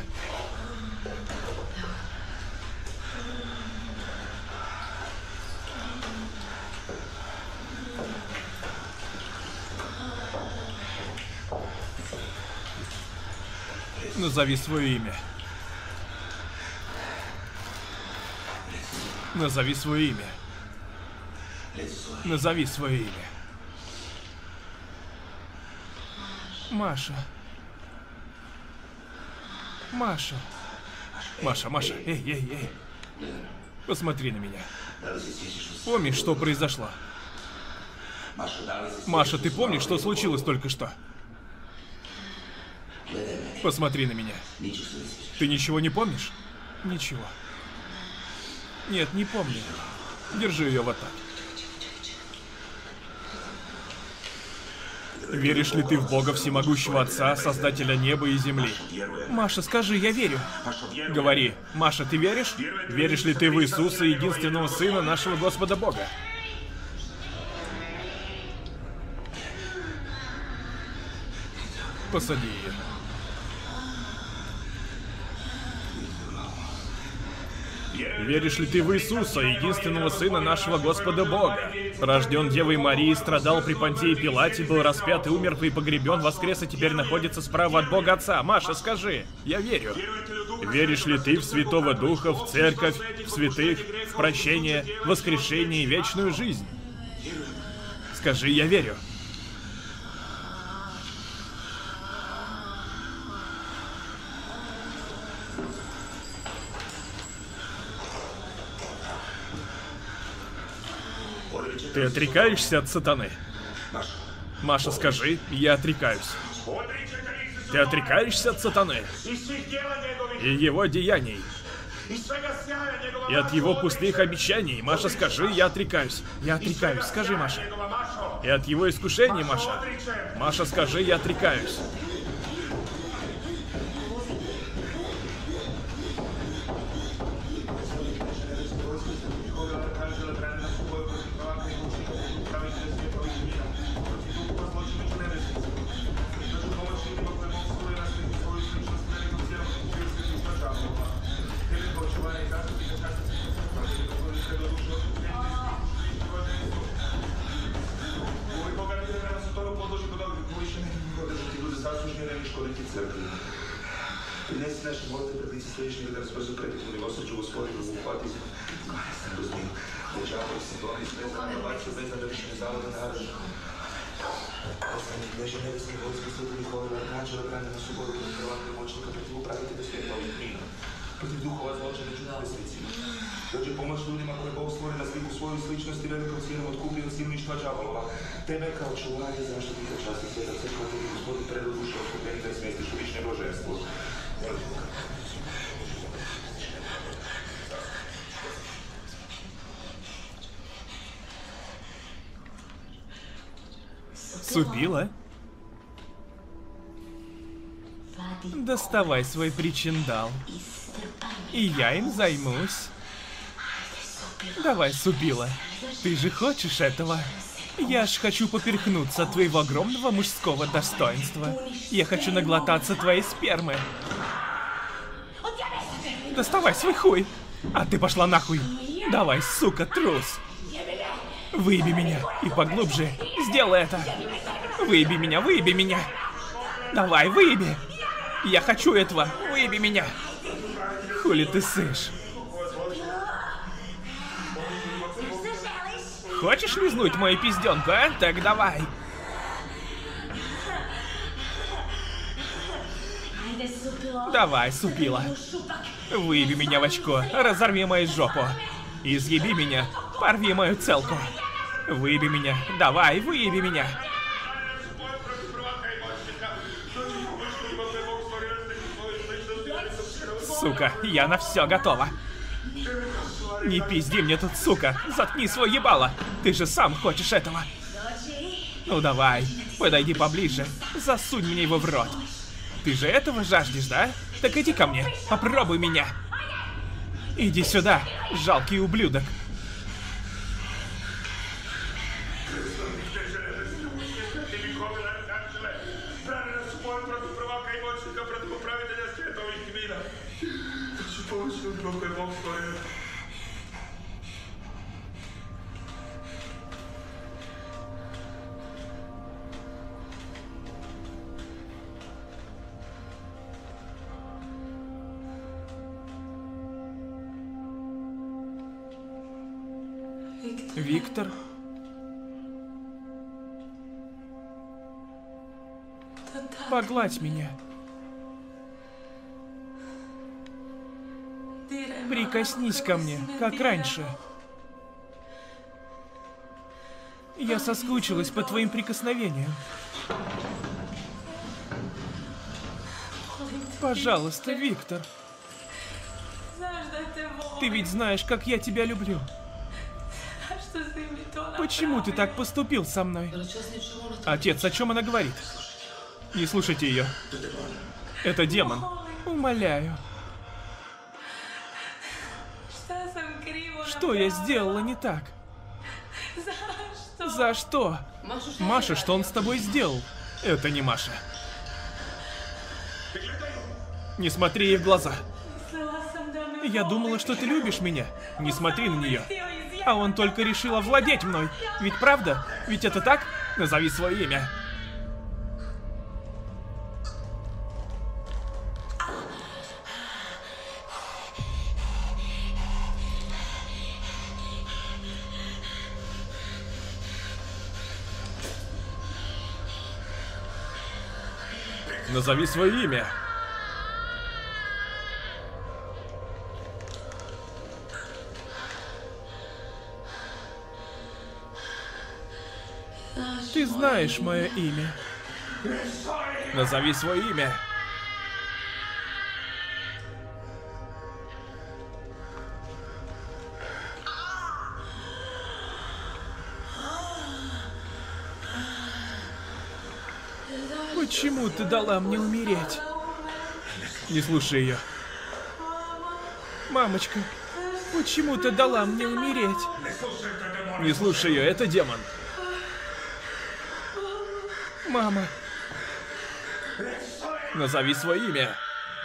Назови свое имя. Назови свое имя. Назови свое имя. Маша. Маша. Маша, Маша, эй, эй, эй. Посмотри на меня. Помнишь, что произошло? Маша, ты помнишь, что случилось только что? Посмотри на меня. Ты ничего не помнишь? Ничего. Нет, не помню. Держи ее вот так. Веришь ли ты в Бога Всемогущего Отца, Создателя неба и земли? Маша, скажи, я верю. Говори. Маша, ты веришь? Веришь ли ты в Иисуса, единственного Сына нашего Господа Бога? Посади ее. Веришь ли ты в Иисуса, единственного Сына нашего Господа Бога? Рожден Девой Марией, страдал при Понтии Пилате, был распят и умер, и погребен, воскрес и теперь находится справа от Бога Отца. Маша, скажи, я верю. Веришь ли ты в Святого Духа, в Церковь, в святых, в прощение, в воскрешение и вечную жизнь? Скажи, я верю. Ты отрекаешься от сатаны? Маша, скажи, я отрекаюсь. Ты отрекаешься от сатаны и его деяний, и от его пустых обещаний. Маша, скажи, я отрекаюсь. Я отрекаюсь. Скажи, Маша. И от его искушений, Маша. Маша, скажи, я отрекаюсь. Принеси наши молитвы, пред Всевышнего, да распоряжу предметом милосердия Господа, да ухвати се. Съм разумил. Държава си това и слеза на бача, без да реши залата на аръж. Остани кнеже небесни войски, святови хора, архангела, брани на свободу, крилата и мощника, против управителя света и мира. Против духова злочина, чуда безсвици. Dođe pomoć ljudima koje Bog stvori na sliku svoju sličnost i velikom silom otkupio od silništva đavolova. Tebe kao čuvar i zaštitnika časti sveta crkva, tebi Gospodu predu duše otkupljeni da je smestiš u višnje blaženstvo. Супила? Доставай свой причиндал, и я им займусь. Давай, Супила, ты же хочешь этого? Я ж хочу поперхнуться от твоего огромного мужского достоинства. Я хочу наглотаться твоей спермы. Доставай свой хуй. А ты пошла нахуй. Давай, сука, трус. Выеби меня и поглубже. Сделай это. Выеби меня, выеби меня. Давай, выеби. Я хочу этого. Выеби меня. Хули ты сышь? Хочешь лизнуть мою пизденку, а? Так давай. Давай, супила. Выеби меня в очко, разорви мою жопу. Изъеби меня, порви мою целку. Выеби меня, давай, выеби меня. Сука, я на все готова. Не пизди мне тут, сука. Заткни свой ебало. Ты же сам хочешь этого. Ну давай, подойди поближе. Засунь мне его в рот. Ты же этого жаждешь, да? Так иди ко мне, попробуй меня. Иди сюда, жалкий ублюдок. Виктор? Погладь меня. Прикоснись ко мне, как раньше. Я соскучилась по твоим прикосновениям. Пожалуйста, Виктор. Ты ведь знаешь, как я тебя люблю. Почему ты так поступил со мной? Отец, о чем она говорит? Не слушайте ее. Это демон. Умоляю. Что я сделала не так? За что? Маша, что он с тобой сделал? Это не Маша. Не смотри ей в глаза. Я думала, что ты любишь меня. Не смотри на нее. А он только решил овладеть мной. Ведь правда? Ведь это так? Назови свое имя. Назови свое имя. Ты знаешь мое имя. Назови свое имя. Почему ты дала мне умереть? Не слушай ее. Мамочка, почему ты дала мне умереть? Не слушай ее, это демон. Мама. Назови свое имя.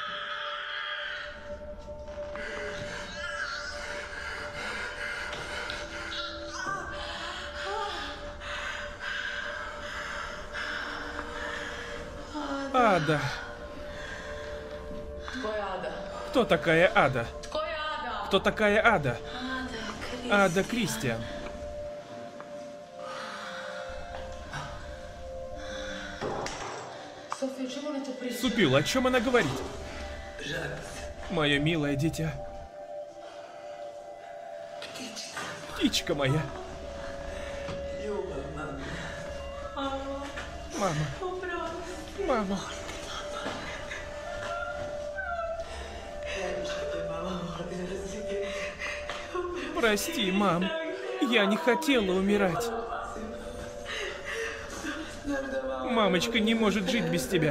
Ада. Кто такая Ада? Кто такая Ада? Ада Кристиан. Супил, о чем она говорит? Мое милое дитя. Птичка моя. Мама. Мама. Прости, мам. Я не хотела умирать. Мамочка не может жить без тебя.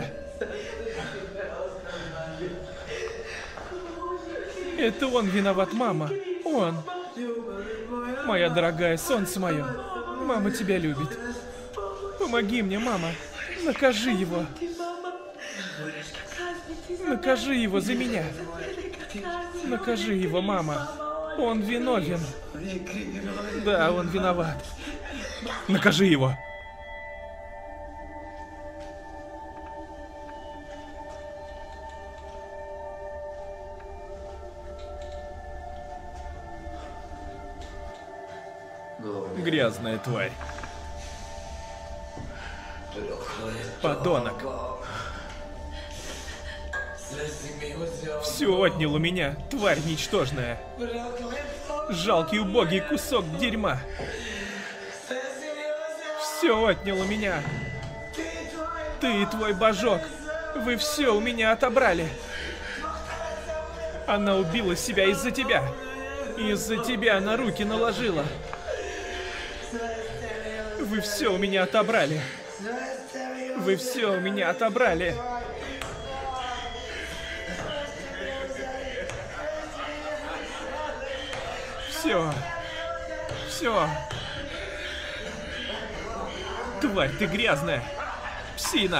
Это он виноват, мама. Он. Моя дорогая, солнце мое. Мама тебя любит. Помоги мне, мама. Накажи его. Накажи его за меня. Накажи его, мама. Он виновен. Да, он виноват. Накажи его. Грязная тварь. Подонок. Все отнял у меня, тварь ничтожная. Жалкий убогий кусок дерьма. Все отнял у меня. Ты и твой божок. Вы все у меня отобрали. Она убила себя из-за тебя. Из-за тебя на руки наложила. Вы все у меня отобрали. Вы все у меня отобрали. Все. Все. Тварь, ты грязная. Псина.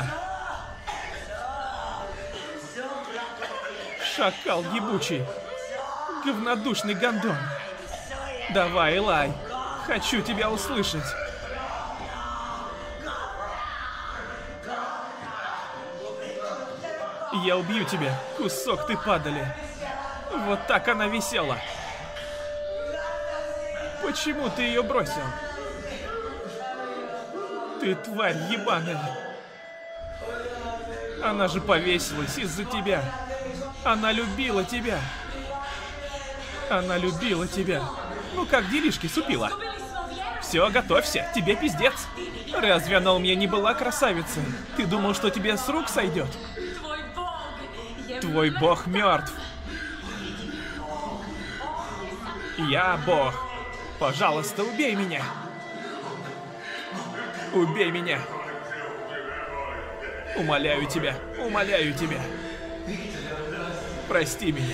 Шакал ебучий. Говнодушный гондон. Давай, лай. Хочу тебя услышать. Я убью тебя, кусок ты падали. Вот так она висела. Почему ты ее бросил? Ты тварь ебаная. Она же повесилась из-за тебя. Она любила тебя. Она любила тебя. Ну как делишки, супила? Все, готовься, тебе пиздец. Разве она у меня не была красавицей? Ты думал, что тебе с рук сойдет? Твой бог мертв. Я бог. Пожалуйста, убей меня. Убей меня. Умоляю тебя, умоляю тебя. Прости меня.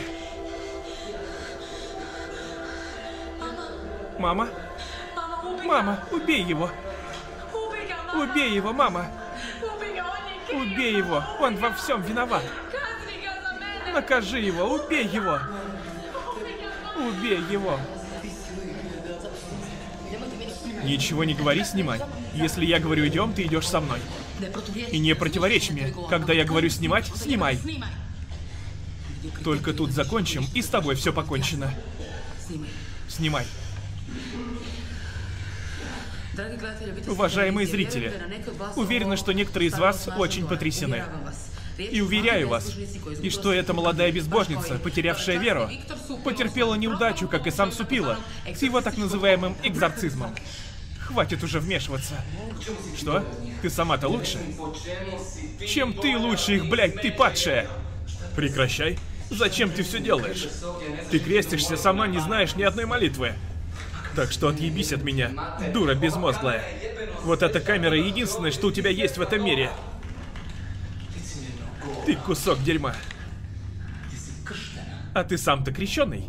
Мама? Мама, убей его. Убей его, мама. Убей его, он во всем виноват. Накажи его, убей его. Убей его. Ничего не говори, снимай. Если я говорю идем, ты идешь со мной. И не противоречь мне. Когда я говорю снимать, снимай. Только тут закончим, и с тобой все покончено. Снимай. Уважаемые зрители, уверена, что некоторые из вас очень потрясены. И уверяю вас, и что эта молодая безбожница, потерявшая веру, потерпела неудачу, как и сам Супила, с его так называемым экзорцизмом. Хватит уже вмешиваться. Что? Ты сама-то лучше? Чем ты лучше их, блядь, ты падшая? Прекращай. Зачем ты все делаешь? Ты крестишься, сама не знаешь ни одной молитвы. Так что отъебись от меня, дура безмозглая. Вот эта камера единственное, что у тебя есть в этом мире. Ты кусок дерьма. А ты сам-то крещеный?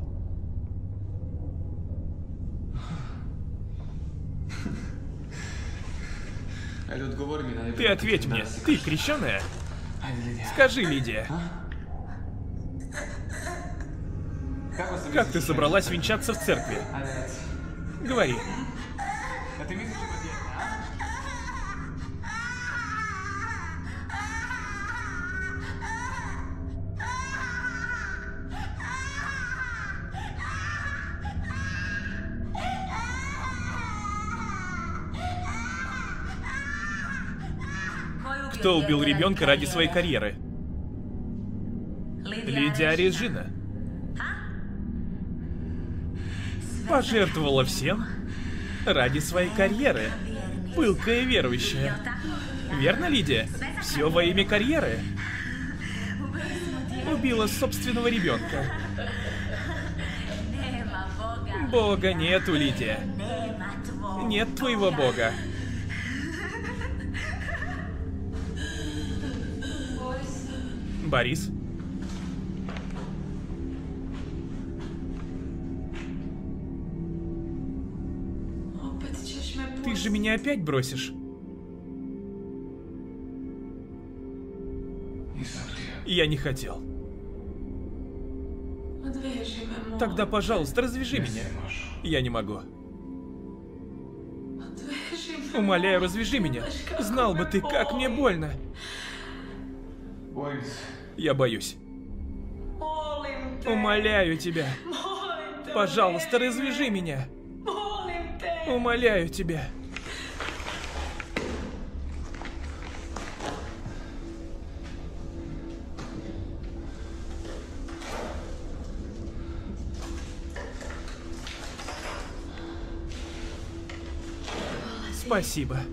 Ты ответь мне, ты крещеная? Скажи, Лидия. Как ты собралась венчаться в церкви? Говори. Кто убил ребенка ради своей карьеры? Лидия Режина. Пожертвовала всем ради своей карьеры. Пылкая верующая. Верно, Лидия? Все во имя карьеры. Убила собственного ребенка. Бога нету, Лидия. Нет твоего бога. Борис? Ты же меня опять бросишь? Я не хотел. Тогда, пожалуйста, развяжи меня. Я не могу. Умоляю, развяжи меня. Знал бы ты, как мне больно. Я боюсь. Умоляю тебя. Пожалуйста, развяжи меня. Умоляю тебя. Спасибо.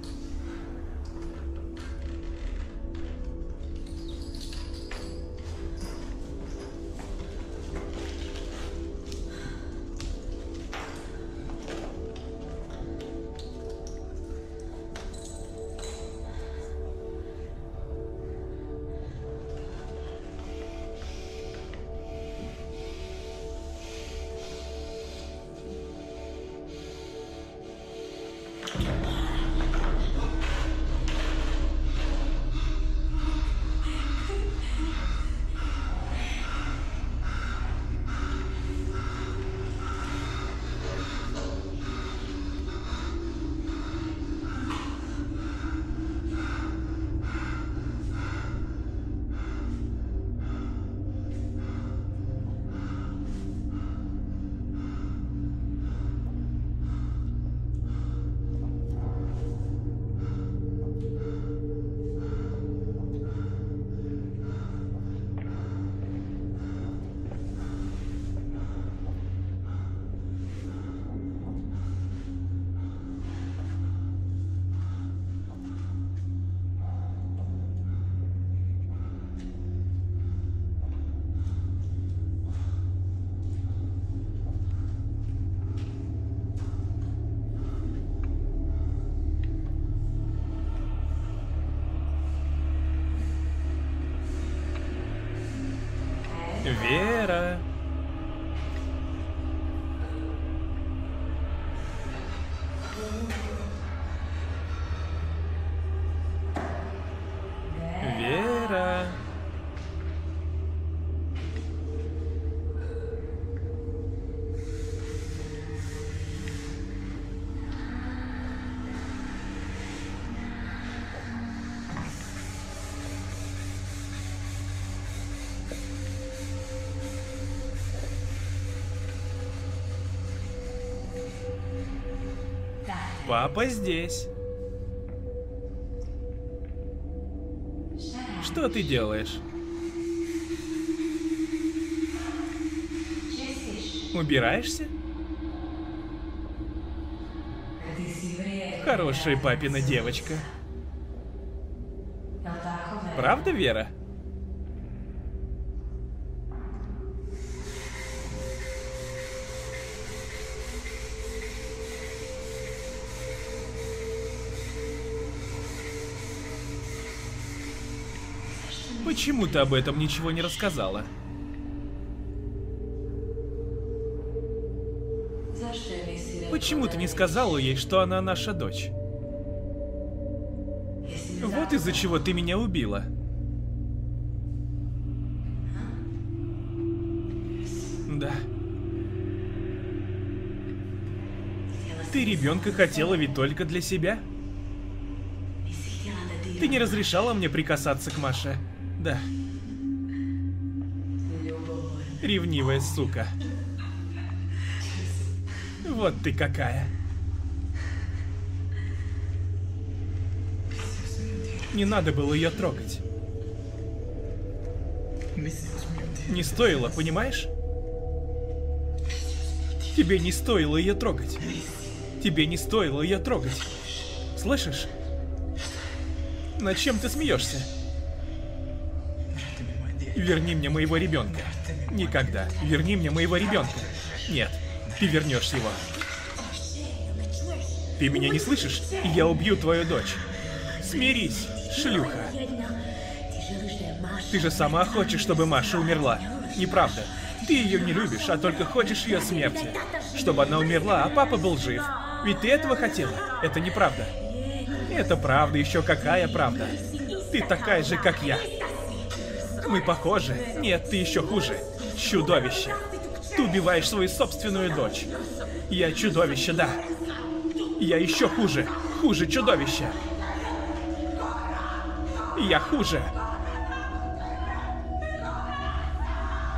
Вера. Вера. Папа здесь. Что ты делаешь? Убираешься? Хорошая папина девочка. Правда, Вера? Почему ты об этом ничего не рассказала? Почему ты не сказала ей, что она наша дочь? Вот из-за чего ты меня убила. Да. Ты ребенка хотела ведь только для себя? Ты не разрешала мне прикасаться к Маше. Да. Ревнивая сука. Вот ты какая. Не надо было ее трогать. Не стоило, понимаешь? Тебе не стоило ее трогать. Тебе не стоило ее трогать. Слышишь? Над чем ты смеешься? Верни мне моего ребенка. Никогда. Верни мне моего ребенка. Нет, ты вернешь его. Ты меня не слышишь? Я убью твою дочь. Смирись, шлюха. Ты же сама хочешь, чтобы Маша умерла. Неправда. Ты ее не любишь, а только хочешь ее смерти. Чтобы она умерла, а папа был жив. Ведь ты этого хотела. Это неправда. Это правда, еще какая правда. Ты такая же, как я. Мы похожи? Нет, ты еще хуже. Чудовище. Ты убиваешь свою собственную дочь. Я чудовище, да. Я еще хуже. Хуже чудовища. Я хуже.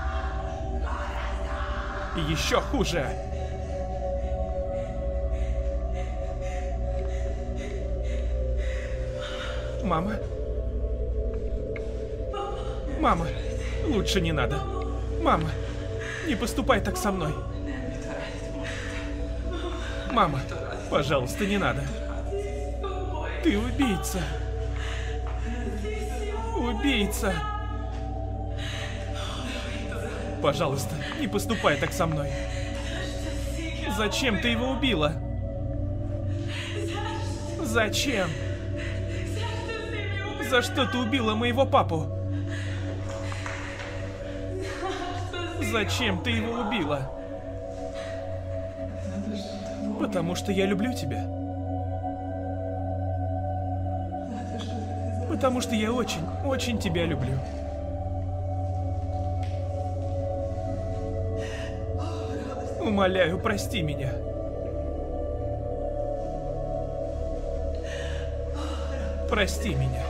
Еще хуже. Мама? Мама, лучше не надо. Мама, не поступай так со мной. Мама, пожалуйста, не надо. Ты убийца. Убийца. Пожалуйста, не поступай так со мной. Зачем ты его убила? Зачем? За что ты убила моего папу? Зачем ты его убила? Потому что я люблю тебя. Потому что я очень, очень тебя люблю. Умоляю, прости меня. Прости меня.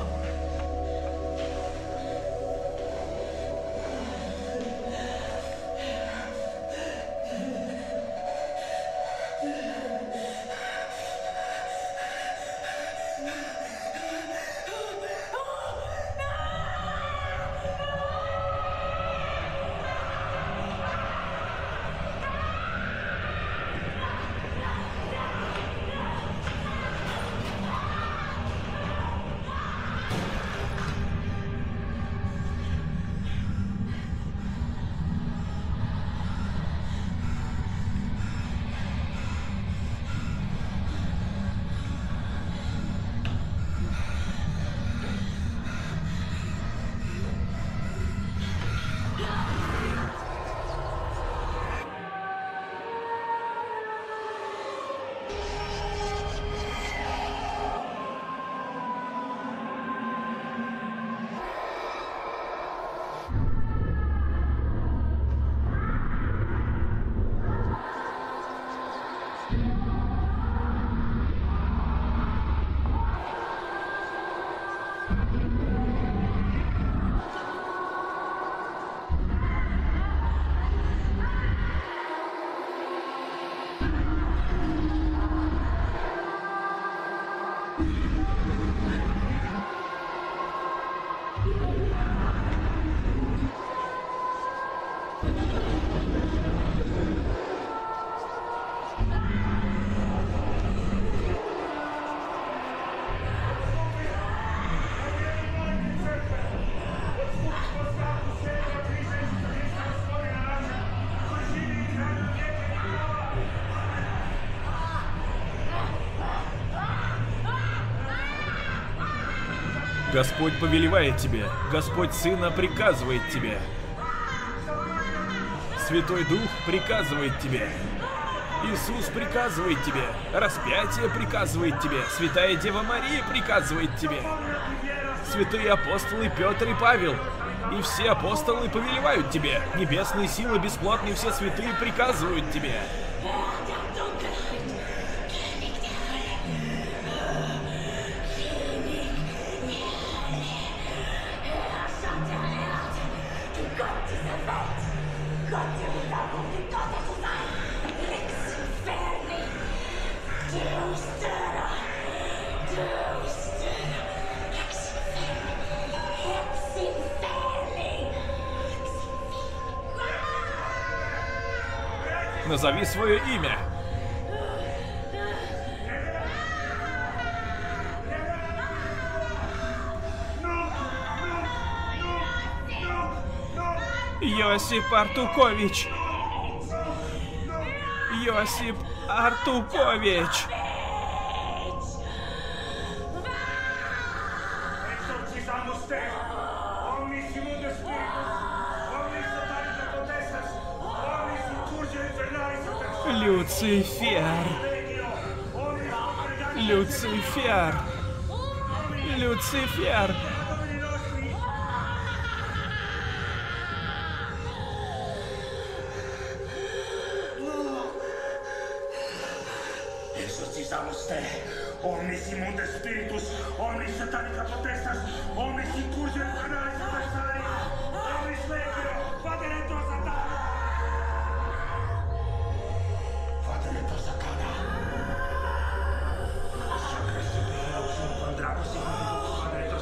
Господь повелевает тебе, Господь Сына приказывает тебе. Святой Дух приказывает тебе. Иисус приказывает тебе. Распятие приказывает тебе. Святая Дева Мария приказывает тебе. Святые апостолы Петр и Павел. И все апостолы повелевают тебе. Небесные силы бесплотные все святые приказывают тебе. Назови свое имя. Йосип Артукович. Йосип Артукович. Люцифер. Люцифер. Люцифер. Exorcizamus te, omnis immunde spiritus, omnis satanica potestas, omnis incursion infernales adversari, omnis legio, faderetur satana! Faderetur satana! Sacre supera uxum condratus in faderetur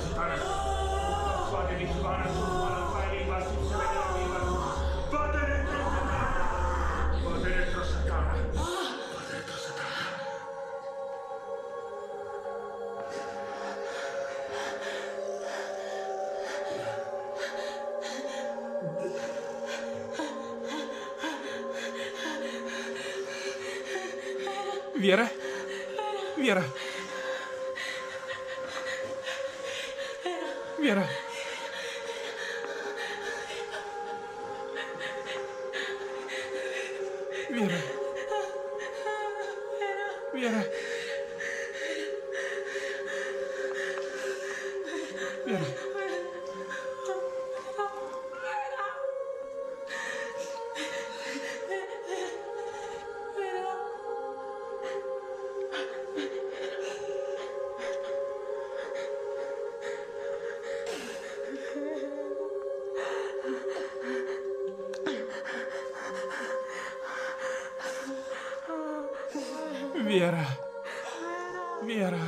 Вера? Вера? Вера? Вера? Вера? Вера? Вера. Вера.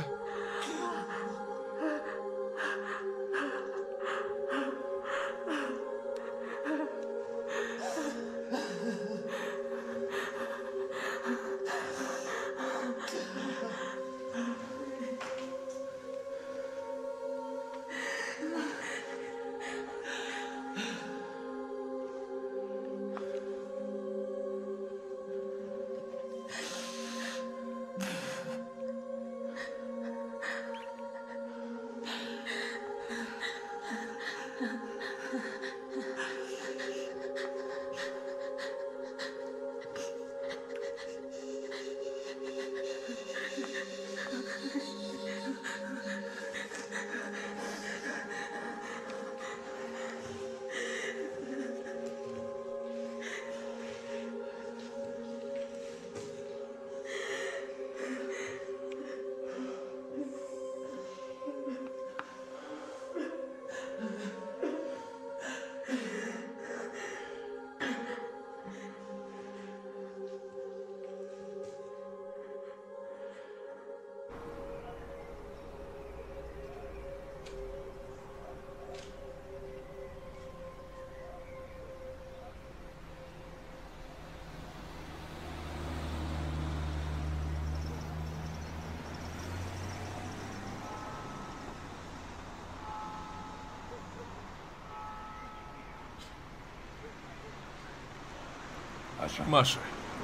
Маша,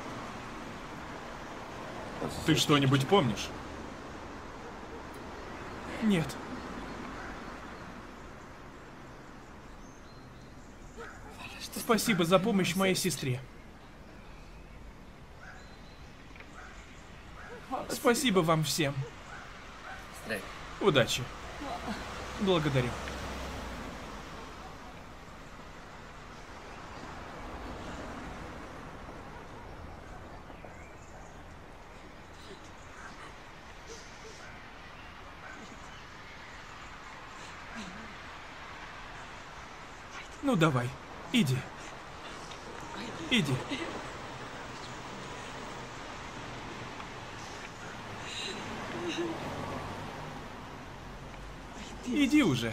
ты что-нибудь помнишь? Нет. Спасибо за помощь моей сестре. Спасибо вам всем. Удачи. Благодарю. Ну давай, иди. Иди. Иди уже.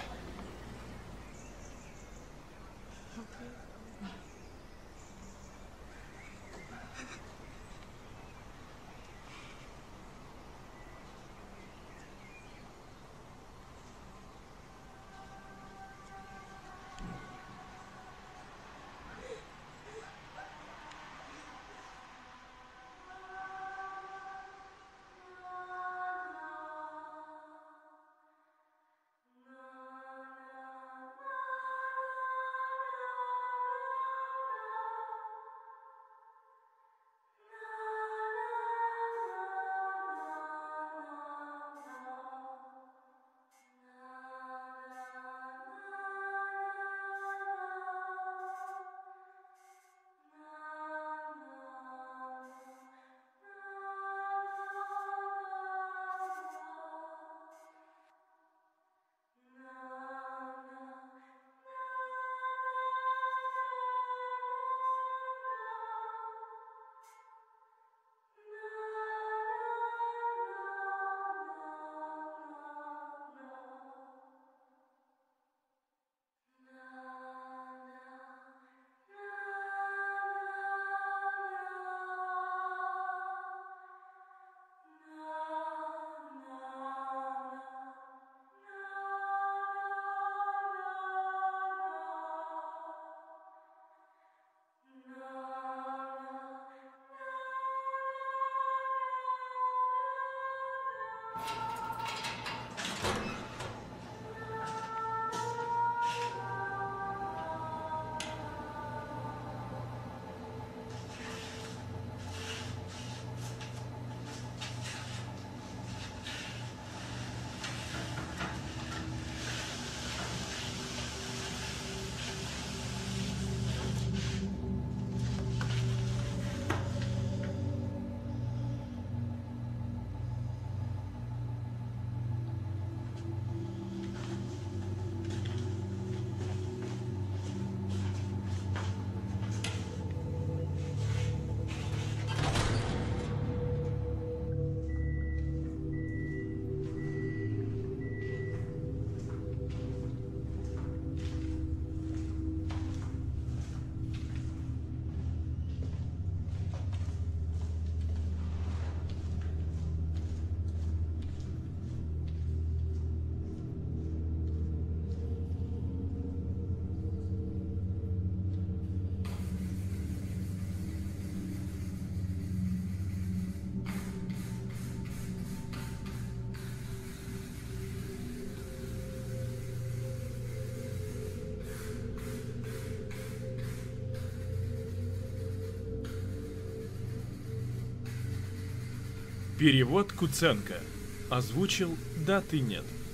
Перевод Куценко. Озвучил «Да, ты нет».